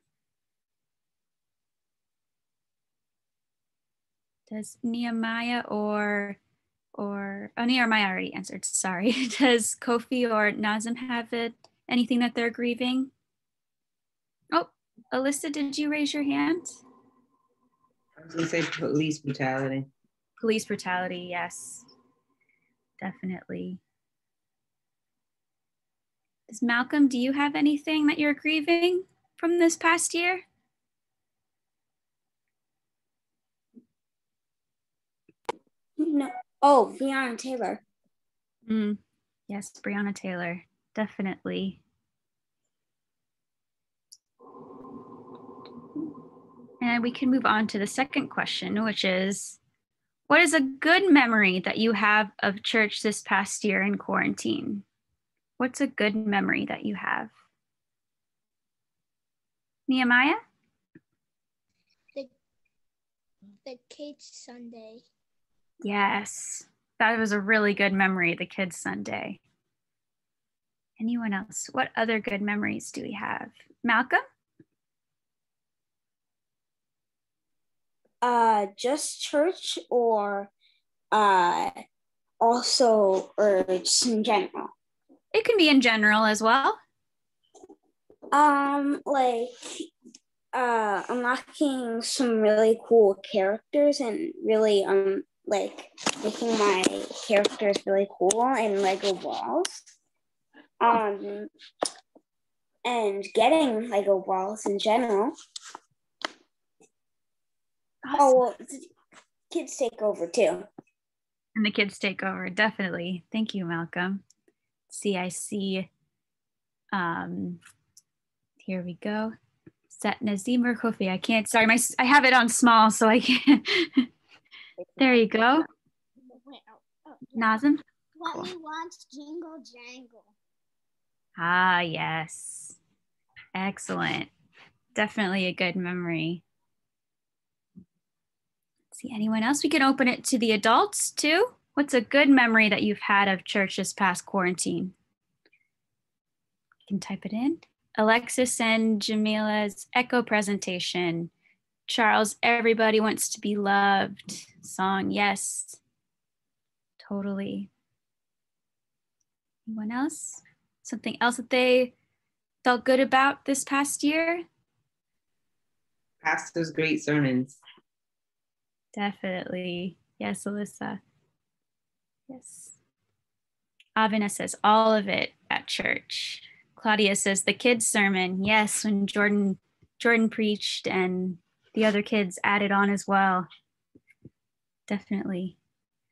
Does Nehemiah oh, Nehemiah already answered, sorry. Does Kofi or Nazim have anything that they're grieving? Oh, Alyssa, did you raise your hand? I was gonna say police brutality. Police brutality, yes, definitely. Does Malcolm, do you have anything that you're grieving from this past year? No. Oh, Breonna Taylor. Yes, Breonna Taylor, definitely. And we can move on to the second question, which is, what is a good memory that you have of church this past year in quarantine? What's a good memory that you have? Nehemiah? The Kids Sunday. Yes, that was a really good memory, the Kids Sunday. Anyone else? What other good memories do we have? Malcolm? Just church or also or just in general? It can be in general as well. Like unlocking some really cool characters and really like making my characters really cool in Lego balls. And getting Lego balls in general. Awesome. Oh, well, kids take over too. And the kids take over, definitely. Thank you, Malcolm. See, I see. Here we go. Set Nazim or Kofi? I can't, sorry, I have it on small, so I can't. There you go. Nazim? Let me watch Jingle Jangle. Ah, yes. Excellent. Definitely a good memory. Let's see, anyone else? We can open it to the adults too. What's a good memory that you've had of church this past quarantine? You can type it in. Alexis and Jamila's echo presentation. Charles, everybody wants to be loved. Song, yes. Totally. Anyone else? Something else that they felt good about this past year? Pastor's great sermons. Definitely. Yes, Alyssa. Yes. Avina says all of it at church. Claudia says the kids' sermon. Yes, when Jordan preached and the other kids added on as well. Definitely.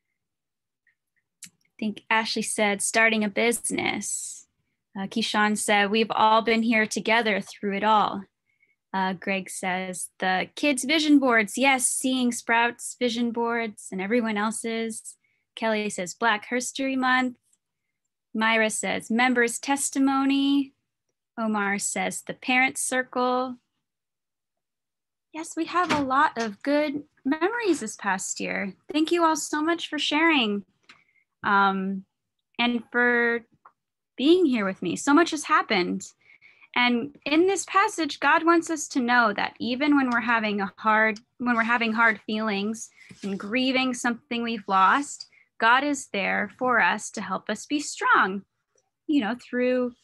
I think Ashley said starting a business. Keyshawn said we've all been here together through it all. Greg says the kids' vision boards. Yes, seeing Sprout's vision boards and everyone else's. Kelly says Black History Month. Myra says, members' testimony. Omar says, the parents' circle. Yes, we have a lot of good memories this past year. Thank you all so much for sharing and for being here with me. So much has happened. And in this passage, God wants us to know that even when we're having hard feelings and grieving something we've lost, God is there for us to help us be strong, you know, through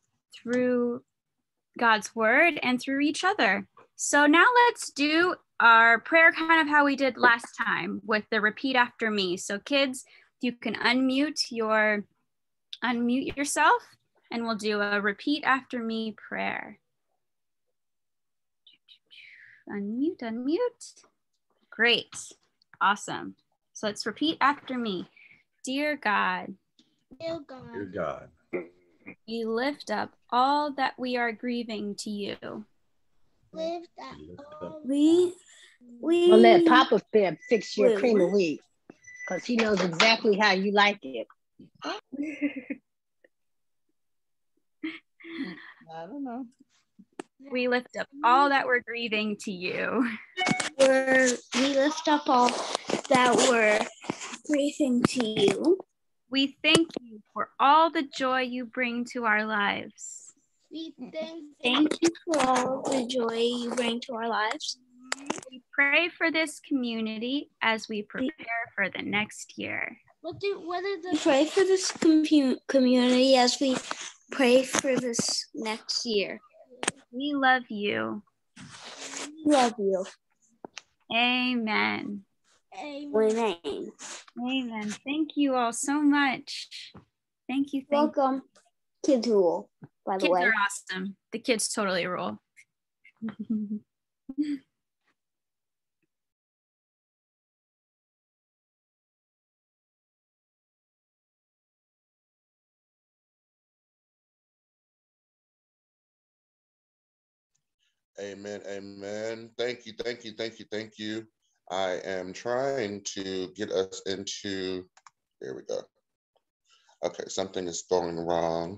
God's word and through each other. So now let's do our prayer kind of how we did last time with the repeat after me. So kids, you can unmute yourself and we'll do a repeat after me prayer. Unmute. Great. Awesome. So let's repeat after me. Dear God. Dear God. Dear God. We lift up all that we are grieving to you. Lift up. We'll let Papa fix your cream of wheat because he knows exactly how you like it. I don't know. We lift up all that we're grieving to you. We lift up all that we're grieving to you. We thank you for all the joy you bring to our lives. We thank you for all the joy you bring to our lives. We pray for this community as we prepare for the next year. We pray for this community as we pray for this next year. We love you. We love you. Amen. Amen. Amen. Thank you all so much. Thank you. Welcome. Kids rule, by the way. Kids are awesome. The kids totally rule. Amen. Amen. Thank you. Thank you. Thank you. Thank you. I am trying to get us into, there we go. Okay, something is going wrong.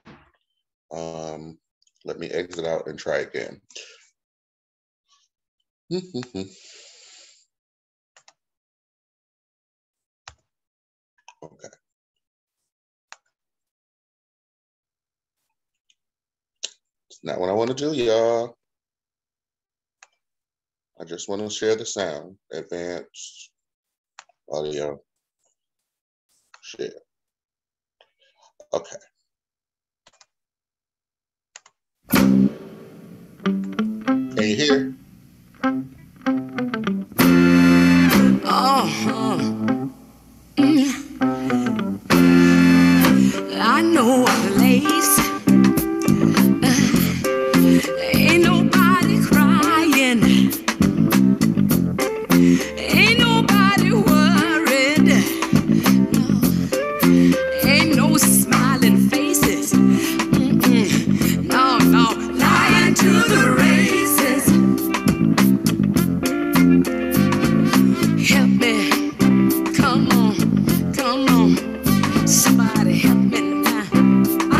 Let me exit out and try again. Okay. It's not what I want to do, y'all. I just want to share the sound. Advanced audio. Share. Okay. Can you hear? I know a place. Ain't nobody crying. Ain't nobody worried. No. Ain't no smiling faces. No, no. Lying to the races. Help me. Come on. Come on. Somebody help me now.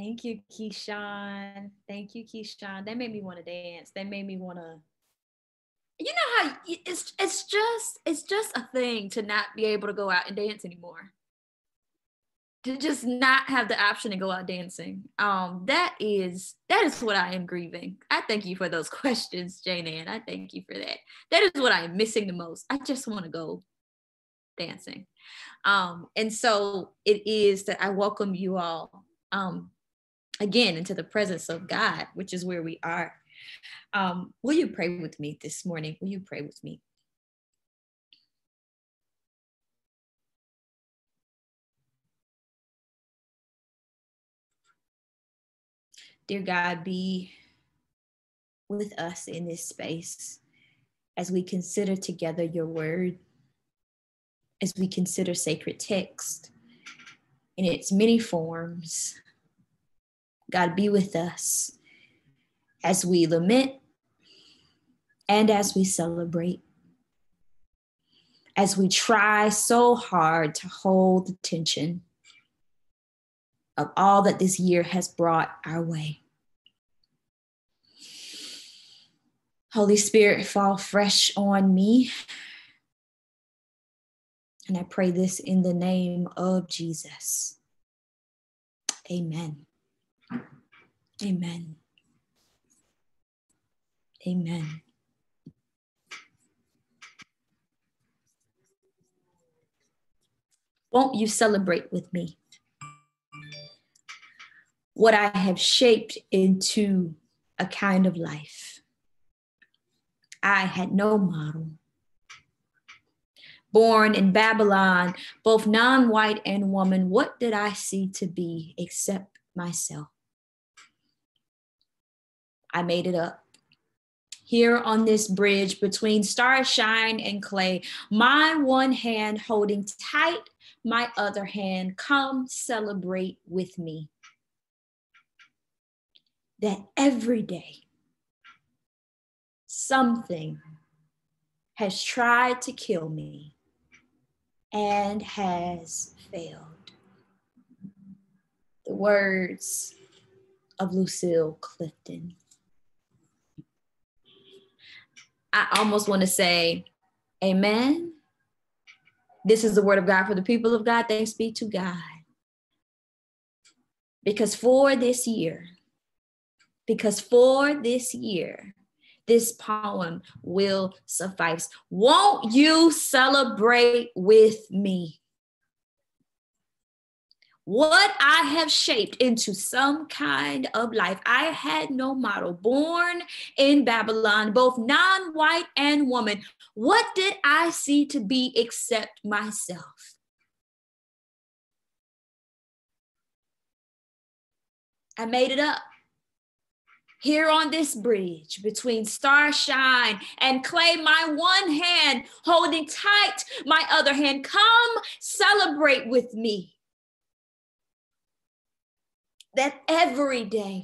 Thank you, Keyshawn. Thank you, Keyshawn. That made me want to dance. That made me want to, you know how it's just a thing to not be able to go out and dance anymore. To just not have the option to go out dancing. That is what I am grieving. I thank you for those questions, Jane Ann. I thank you for that. That is what I am missing the most. I just want to go dancing. And so it is that I welcome you all again into the presence of God, which is where we are. Will you pray with me this morning? Will you pray with me? Dear God, be with us in this space as we consider together your word, as we consider sacred text in its many forms. God, be with us as we lament and as we celebrate, as we try so hard to hold the tension of all that this year has brought our way. Holy Spirit, fall fresh on me. And I pray this in the name of Jesus. Amen. Amen. Amen. Won't you celebrate with me what I have shaped into a kind of life? I had no model. Born in Babylon, both non-white and woman, what did I see to be except myself? I made it up. Here on this bridge between starshine and clay, my one hand holding tight, my other hand, come celebrate with me. That every day, something has tried to kill me and has failed. The words of Lucille Clifton. I almost want to say, amen. This is the word of God for the people of God. Thanks be to God. Because for this year, this poem will suffice. Won't you celebrate with me? What I have shaped into some kind of life. I had no model. Born in Babylon, both non-white and woman. What did I see to be except myself? I made it up. Here on this bridge between starshine and clay, my one hand holding tight, my other hand, come celebrate with me. That every day,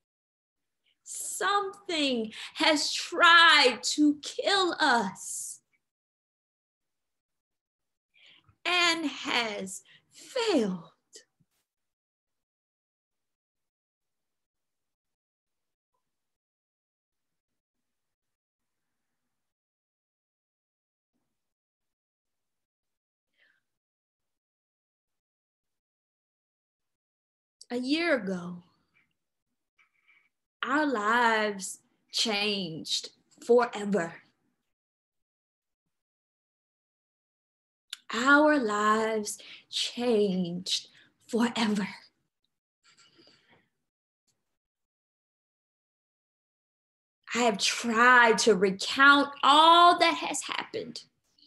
something has tried to kill us and has failed. A year ago, our lives changed forever. Our lives changed forever. I have tried to recount all that has happened.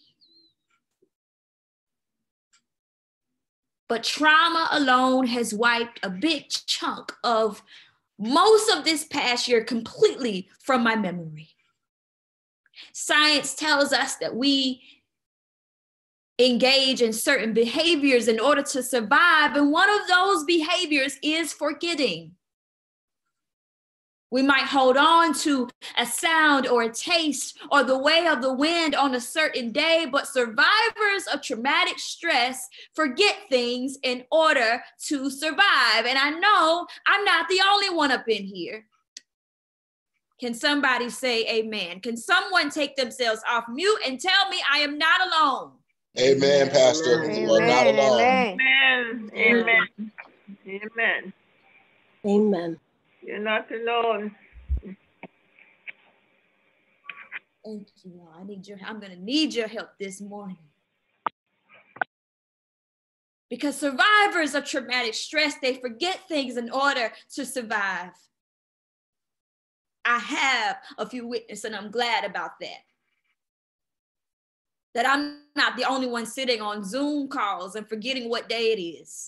But trauma alone has wiped a big chunk of most of this past year completely from my memory. Science tells us that we engage in certain behaviors in order to survive, and one of those behaviors is forgetting. We might hold on to a sound or a taste or the way of the wind on a certain day, but survivors of traumatic stress forget things in order to survive. And I know I'm not the only one up in here. Can somebody say amen? Can someone take themselves off mute and tell me I am not alone? Amen, Pastor. Amen. You are not alone. Amen. Amen. Amen. Amen. You're not alone. Thank you, Lord. I'm going to need your help this morning. Because survivors of traumatic stress, they forget things in order to survive. I have a few witnesses, and I'm glad about that. That I'm not the only one sitting on Zoom calls and forgetting what day it is.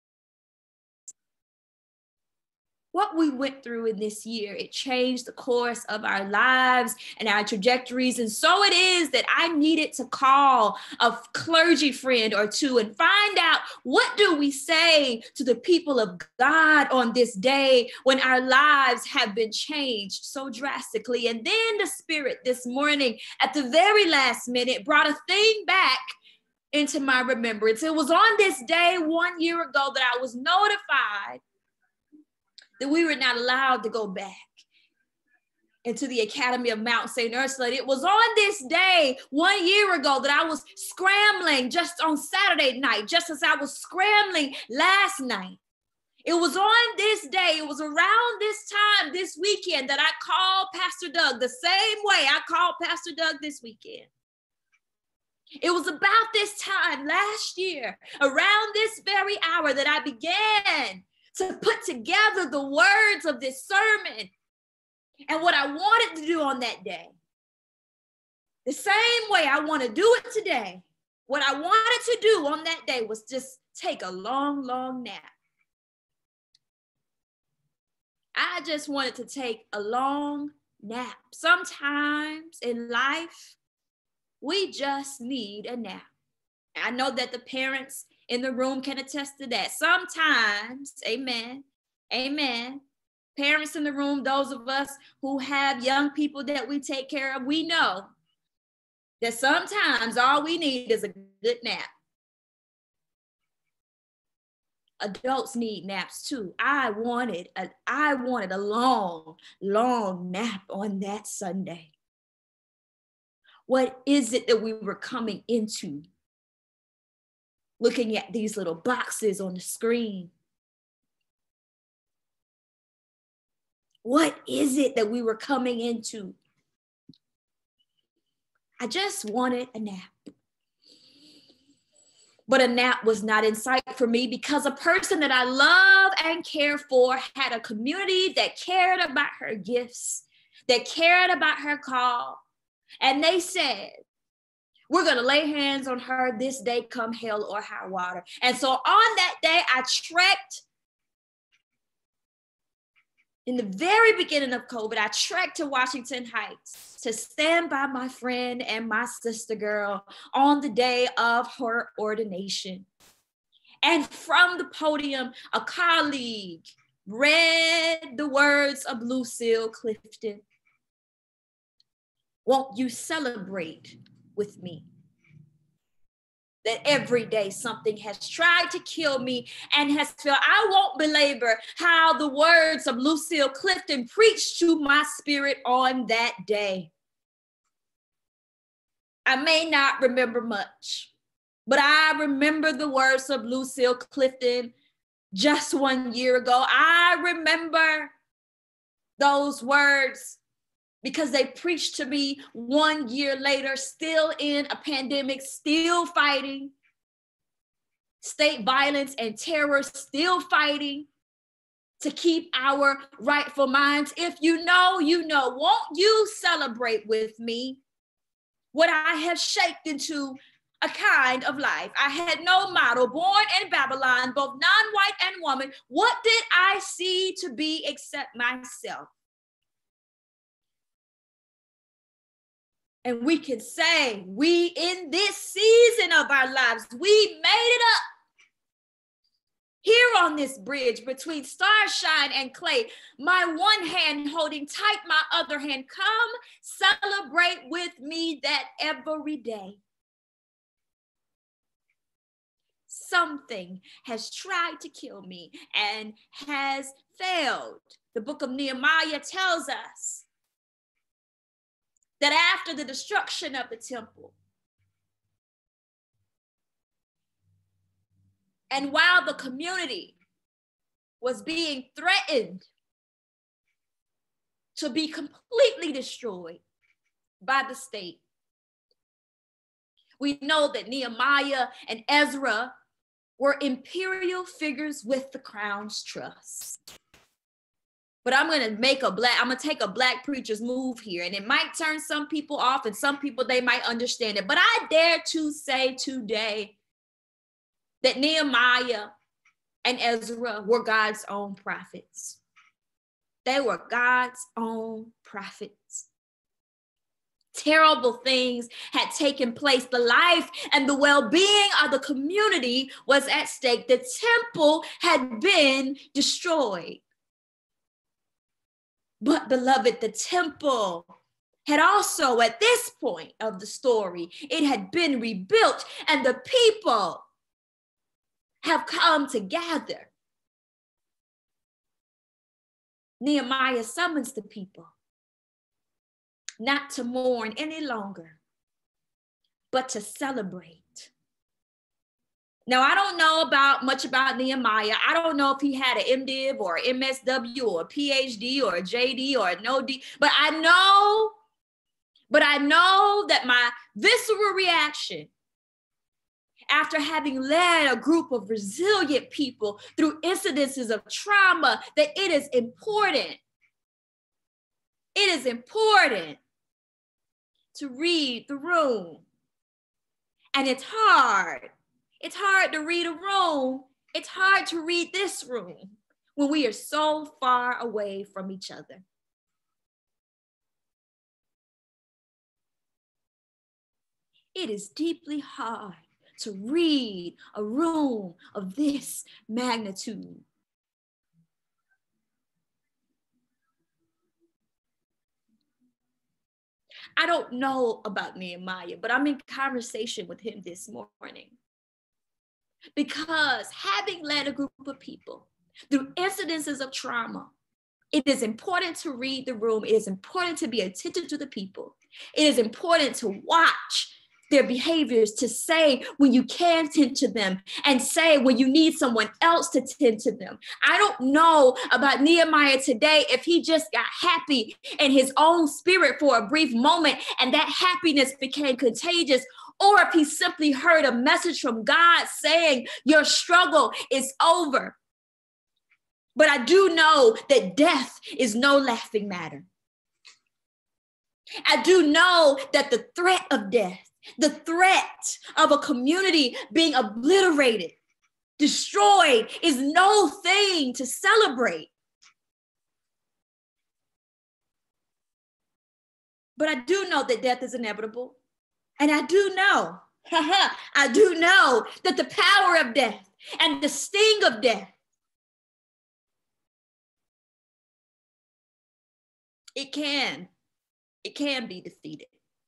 What we went through in this year, it changed the course of our lives and our trajectories. And so it is that I needed to call a clergy friend or two and find out, what do we say to the people of God on this day when our lives have been changed so drastically? And then the Spirit this morning at the very last minute brought a thing back into my remembrance. It was on this day 1 year ago that I was notified that we were not allowed to go back into the Academy of Mount St. Ursula. It was on this day 1 year ago that I was scrambling just on Saturday night, just as I was scrambling last night. It was on this day, it was around this time this weekend that I called Pastor Doug the same way I called Pastor Doug this weekend. It was about this time last year, around this very hour, that I began to put together the words of this sermon and what I wanted to do on that day. The same way I want to do it today. What I wanted to do on that day was just take a long, long nap. I just wanted to take a long nap. Sometimes in life, we just need a nap. I know that the parents in the room can attest to that. Sometimes, amen, parents in the room, those of us who have young people that we take care of, we know that sometimes all we need is a good nap. Adults need naps too. I wanted a long, long nap on that Sunday. What is it that we were coming into? Looking at these little boxes on the screen. What is it that we were coming into? I just wanted a nap. But a nap was not in sight for me because a person that I love and care for had a community that cared about her gifts, that cared about her call. And they said, we're going to lay hands on her this day, come hell or high water. And so on that day, I trekked. In the very beginning of COVID, I trekked to Washington Heights to stand by my friend and my sister girl on the day of her ordination. And from the podium, a colleague read the words of Lucille Clifton. Won't you celebrate with me? That every day something has tried to kill me and has felt. I won't belabor how the words of Lucille Clifton preached to my spirit on that day. I may not remember much, but I remember the words of Lucille Clifton just 1 year ago. I remember those words because they preached to me 1 year later, still in a pandemic, still fighting state violence and terror, still fighting to keep our rightful minds. If you know, you know. Won't you celebrate with me what I have shaped into a kind of life? I had no model, born in Babylon, both non-white and woman. What did I see to be except myself? And we can say, we in this season of our lives, we made it up. Here on this bridge between starshine and clay, my one hand holding tight, my other hand, come celebrate with me that every day. Something has tried to kill me and has failed. The book of Nehemiah tells us that after the destruction of the temple, and while the community was being threatened to be completely destroyed by the state, we know that Nehemiah and Ezra were imperial figures with the crown's trust. But I'm gonna take a black preacher's move here, and it might turn some people off, and some people, they might understand it. But I dare to say today that Nehemiah and Ezra were God's own prophets. They were God's own prophets. Terrible things had taken place. The life and the well-being of the community was at stake. The temple had been destroyed. But beloved, the temple had also, at this point of the story, it had been rebuilt, and the people have come together. Nehemiah summons the people not to mourn any longer, but to celebrate. Now, I don't know much about Nehemiah. I don't know if he had an MDiv or an MSW or a PhD or a JD or a no D, but I know that my visceral reaction after having led a group of resilient people through incidences of trauma, that it is important to read the room. And it's hard. It's hard to read a room. It's hard to read this room when we are so far away from each other. It is deeply hard to read a room of this magnitude. I don't know about Nehemiah, but I'm in conversation with him this morning. Because having led a group of people through incidences of trauma, it is important to read the room. It is important to be attentive to the people. It is important to watch their behaviors, to say when you can tend to them, and say when you need someone else to tend to them. I don't know about Nehemiah today if he just got happy in his own spirit for a brief moment and that happiness became contagious, or if he simply heard a message from God saying your struggle is over. But I do know that death is no laughing matter. I do know that the threat of death, the threat of a community being obliterated, destroyed, is no thing to celebrate. But I do know that death is inevitable. And I do know that the power of death and the sting of death, it can be defeated.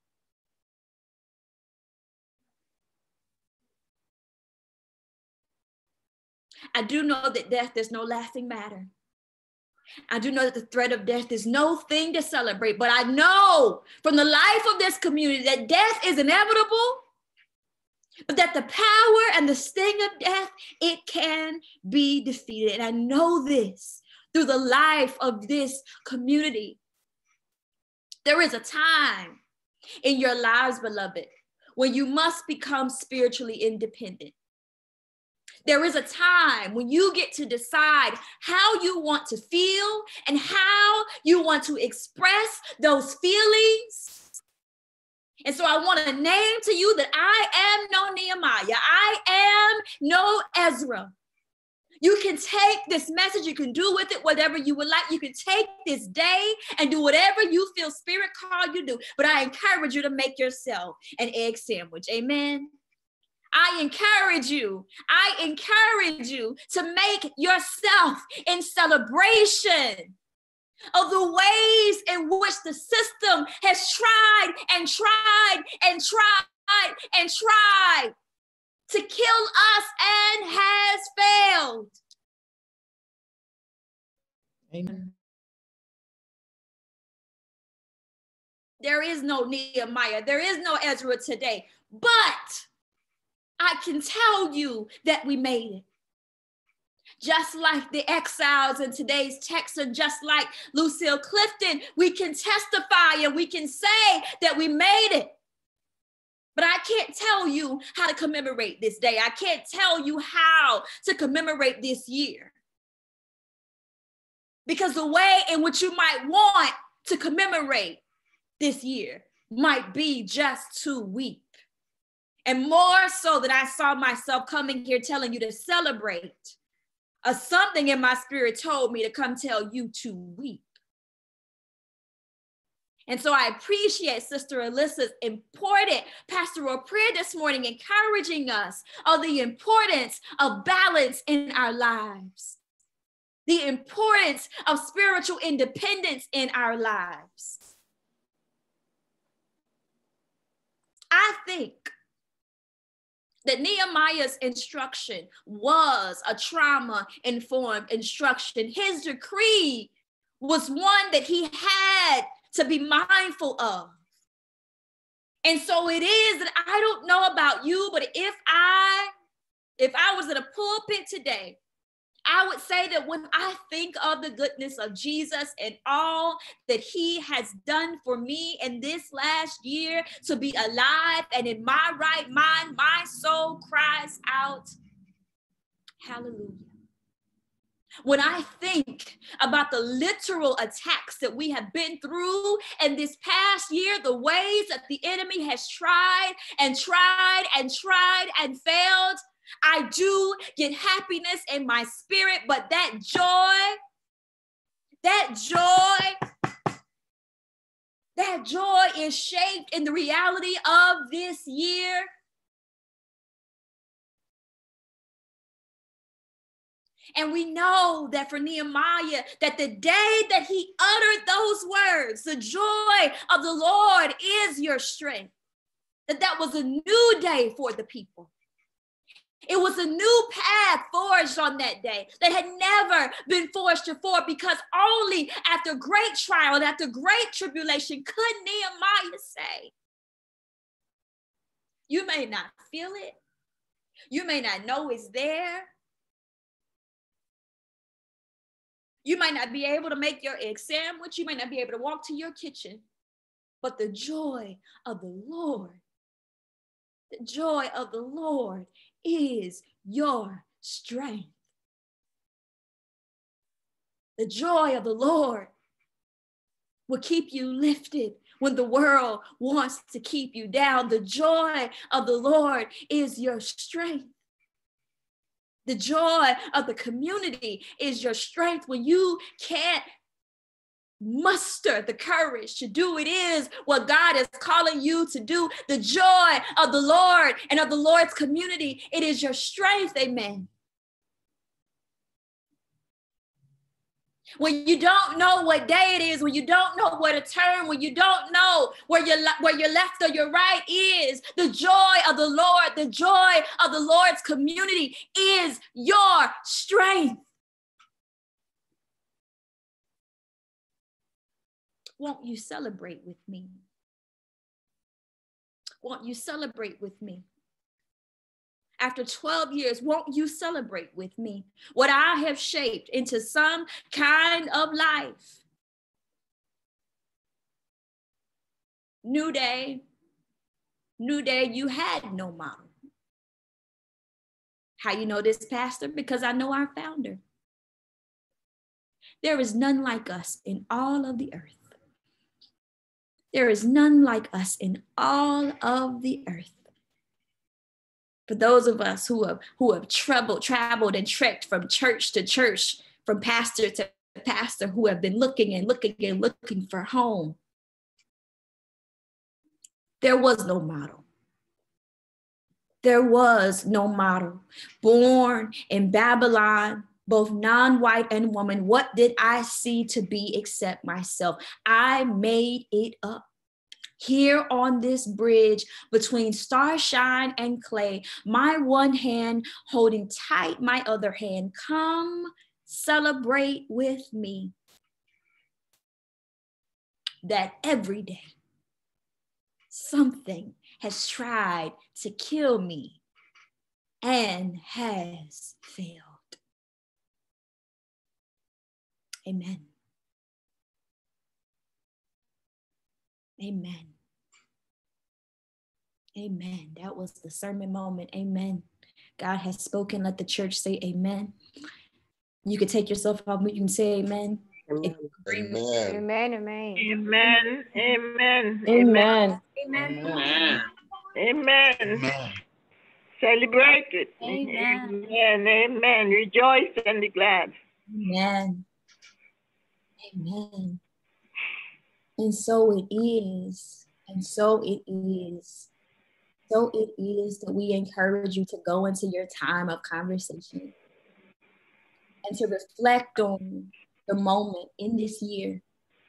I do know that death is no laughing matter. I do know that the threat of death is no thing to celebrate, but I know from the life of this community that death is inevitable, but that the power and the sting of death, it can be defeated. And I know this through the life of this community. There is a time in your lives, beloved, when you must become spiritually independent. There is a time when you get to decide how you want to feel and how you want to express those feelings. And so I want to name to you that I am no Nehemiah. I am no Ezra. You can take this message, you can do with it whatever you would like. You can take this day and do whatever you feel spirit called you to do. But I encourage you to make yourself an egg sandwich. Amen. I encourage you to make yourself in celebration of the ways in which the system has tried and tried and tried and tried to kill us and has failed. Amen. There is no Nehemiah. There is no Ezra today. But I can tell you that we made it. Just like the exiles in today's text, and just like Lucille Clifton, we can testify and we can say that we made it. But I can't tell you how to commemorate this day. I can't tell you how to commemorate this year. Because the way in which you might want to commemorate this year might be just to weep. And more so that I saw myself coming here telling you to celebrate, something in my spirit told me to come tell you to weep. And so I appreciate Sister Alyssa's important pastoral prayer this morning, encouraging us of the importance of balance in our lives, the importance of spiritual independence in our lives. I think that Nehemiah's instruction was a trauma-informed instruction. His decree was one that he had to be mindful of. And so it is that I don't know about you, but if I was in a pulpit today, I would say that when I think of the goodness of Jesus and all that he has done for me in this last year, to be alive and in my right mind, my soul cries out, hallelujah. When I think about the literal attacks that we have been through in this past year, the ways that the enemy has tried and tried and tried and failed, I do get happiness in my spirit, but that joy is shaped in the reality of this year. And we know that for Nehemiah, that the day that he uttered those words, the joy of the Lord is your strength, that was a new day for the people. It was a new path forged on that day that had never been forged before, because only after great trial and after great tribulation could Nehemiah say, you may not feel it. You may not know it's there. You might not be able to make your egg sandwich. You might not be able to walk to your kitchen. But the joy of the Lord is your strength. The joy of the Lord will keep you lifted when the world wants to keep you down. The joy of the Lord is your strength. The joy of the community is your strength when you can't muster the courage to do it is what God is calling you to do. The joy of the Lord and of the Lord's community, it is your strength. Amen. When you don't know what day it is, when you don't know where to turn, when you don't know where your left or your right is, the joy of the Lord, the joy of the Lord's community is your strength. Won't you celebrate with me? Won't you celebrate with me? After 12 years, won't you celebrate with me what I have shaped into some kind of life? New day, you had no model. How you know this, Pastor? Because I know our founder. There is none like us in all of the earth. There is none like us in all of the earth. For those of us who have traveled and trekked from church to church, from pastor to pastor, who have been looking and looking and looking for home, there was no model. There was no model. Born in Babylon, both non-white and woman, what did I see to be except myself? I made it up. Here on this bridge between starshine and clay, my one hand holding tight my other hand. Come celebrate with me that every day something has tried to kill me and has failed. Amen. Amen. Amen. That was the sermon moment. Amen. God has spoken. Let the church say amen. You can take yourself off, you can say amen. Amen. Amen. Amen. Amen. Amen. Amen. Amen. Amen. Celebrate it. Amen. Amen. Amen. Rejoice and be glad. Amen. Amen. And so it is. And so it is. So it is that we encourage you to go into your time of conversation and to reflect on the moment in this year.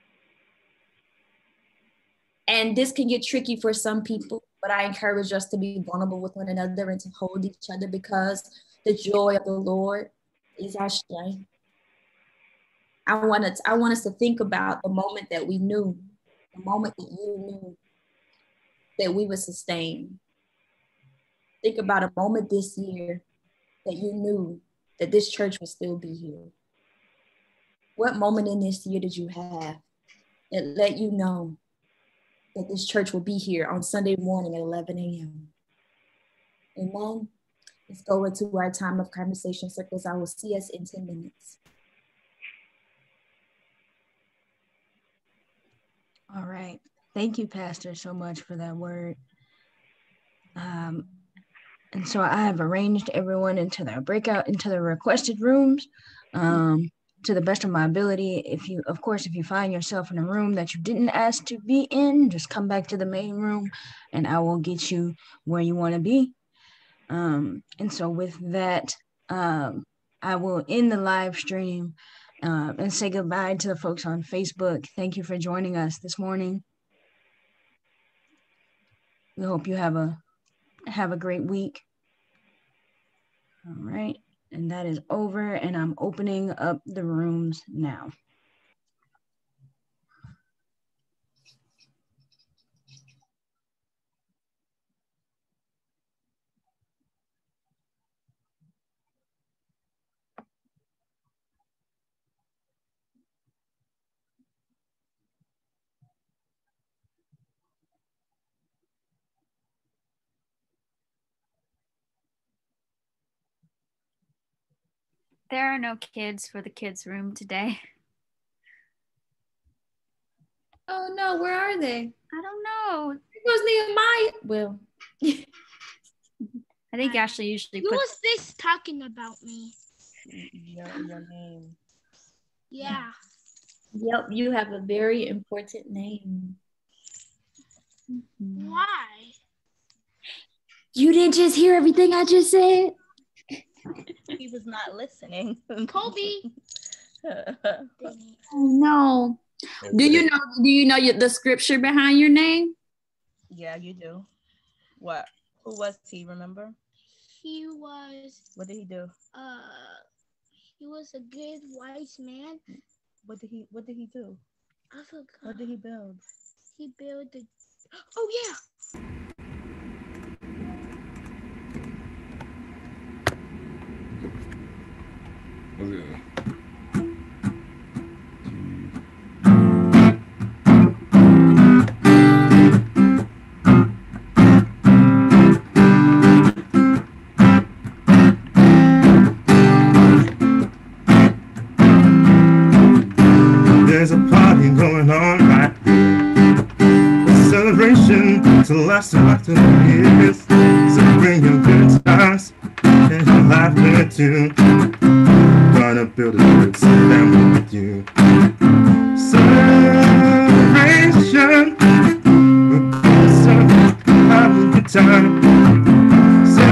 And this can get tricky for some people, but I encourage us to be vulnerable with one another and to hold each other, because the joy of the Lord is our strength. I want us to think about the moment that we knew, the moment that you knew that we were sustained. Think about a moment this year that you knew that this church would still be here. What moment in this year did you have that let you know that this church will be here on Sunday morning at 11 a.m.? Amen. Let's go into our time of conversation circles. I will see us in 10 minutes. All right. Thank you, Pastor, so much for that word. And so I have arranged everyone into their requested rooms to the best of my ability. If you find yourself in a room that you didn't ask to be in, just come back to the main room and I will get you where you want to be. And so with that, I will end the live stream and say goodbye to the folks on Facebook. Thank you for joining us this morning. We hope you have a great week. All right, and that is over, and I'm opening up the rooms now. There are no kids for the kids' room today. Oh no, where are they? I don't know. It was Nehemiah. Well, I think Ashley usually Who puts. was this talking about me? Your name. Yeah. Yep, you have a very important name. Why? You didn't just hear everything I just said? He was not listening. Kobe. Oh no. Do you know the scripture behind your name? Yeah, you do. What? Who was he, remember? He was. What did he do? He was a good wise man. What did he do? I forgot. What did he build? He built the. Oh yeah. There's a party going on right here. A celebration to last after the years. So bring your good times and your laughter too. Gonna build a good family with you. Celebration, we're gonna have a good time.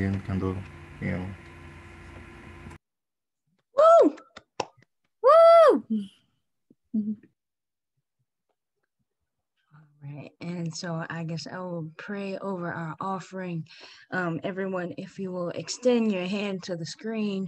yun cuando, you know. Woo! Woo! Right, and so I guess I will pray over our offering. Everyone, if you will extend your hand to the screen.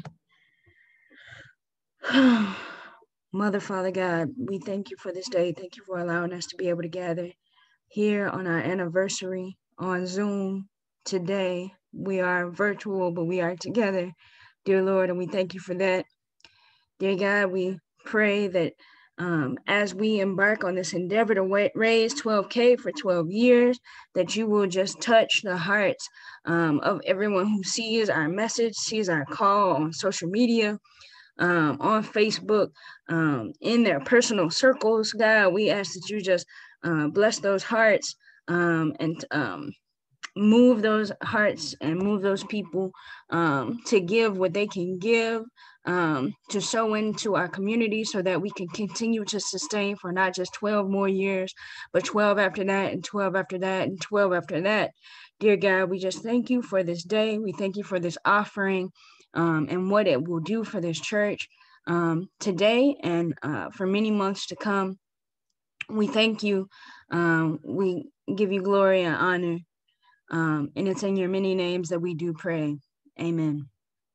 Mother, Father God, we thank you for this day. Thank you for allowing us to be able to gather here on our anniversary on Zoom today. We are virtual, but we are together, dear Lord, and we thank you for that. Dear God, we pray that as we embark on this endeavor to raise 12K for 12 years, that you will just touch the hearts of everyone who sees our message, sees our call on social media, on Facebook, in their personal circles. God, we ask that you just bless those hearts and move those hearts and move those people to give what they can give, to sow into our community so that we can continue to sustain for not just 12 more years, but 12 after that and 12 after that and 12 after that. Dear God, we just thank you for this day. We thank you for this offering and what it will do for this church today and for many months to come. We thank you. We give you glory and honor. And it's in your many names that we do pray. Amen.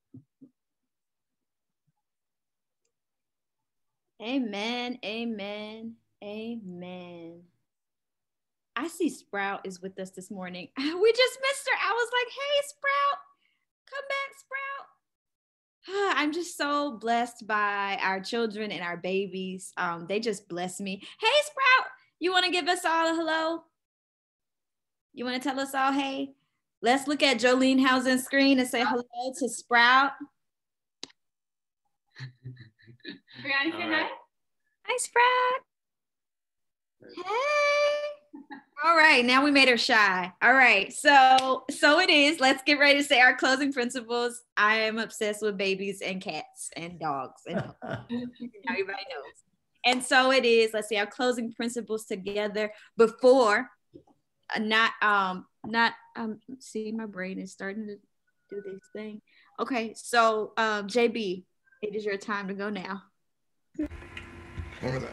Amen, amen, amen. I see Sprout is with us this morning. We just missed her. I was like, hey, Sprout, come back, Sprout. I'm just so blessed by our children and our babies. They just bless me. Hey, Sprout, you want to give us all a hello? You want to tell us all, hey? Let's look at Jolene Housen's screen and say hello to Sprout. Brianna, say hi. Hi, Sprout. Hey. All right, now we made her shy. All right, so it is. Let's get ready to say our closing principles. I am obsessed with babies and cats and dogs, and everybody knows. And so it is. Let's say our closing principles together before. See, my brain is starting to do this thing. Okay, so JB, it is your time to go now. What was that?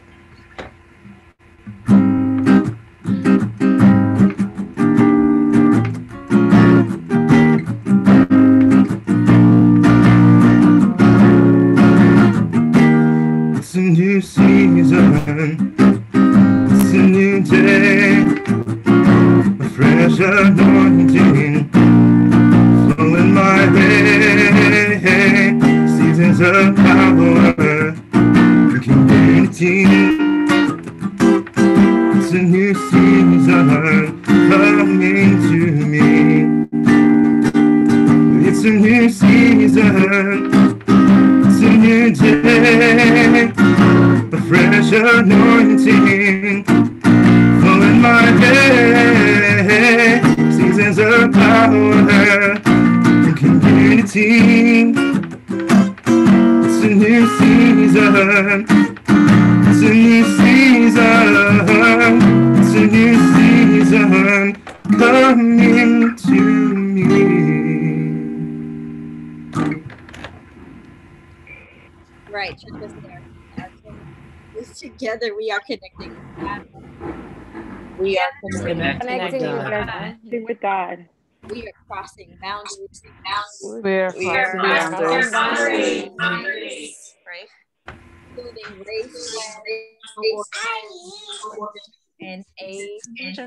It's a new season, it's a new day, a fresh anointing flowing my way. Seasons of power, community. It's a new season coming to me. It's a new season, it's a new day, a fresh anointing flowing my way. Seasons of power and community. It's a new season, it's a new season, it's a new season coming to me. Right, check this out. Together we are connecting. We are connecting with God. We are crossing boundaries. We're crossing boundaries. Right? Including race, and age,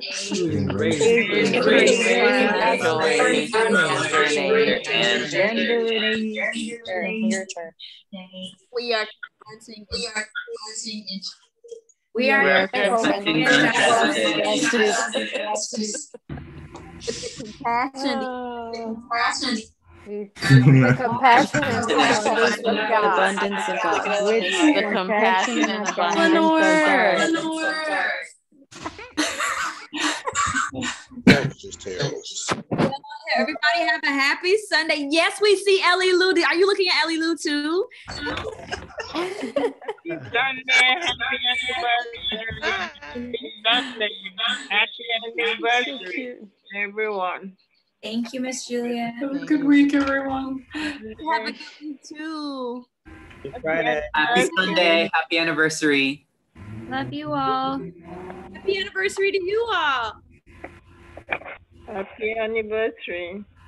gender and age. We are confronting we are confronting injustice with the compassion the compassion and abundance of God. With the compassion and abundance of God. That was just terrible. Everybody have a happy Sunday. Yes, we see Ellie Lou. Are you looking at Ellie Lou too? Happy Sunday, happy anniversary. Happy Sunday, happy anniversary, everyone. Thank you, Miss Julia. Have a good week, everyone. Have a good week too. Friday. Happy Sunday. Happy anniversary. Love you all. Happy anniversary to you all. Happy anniversary.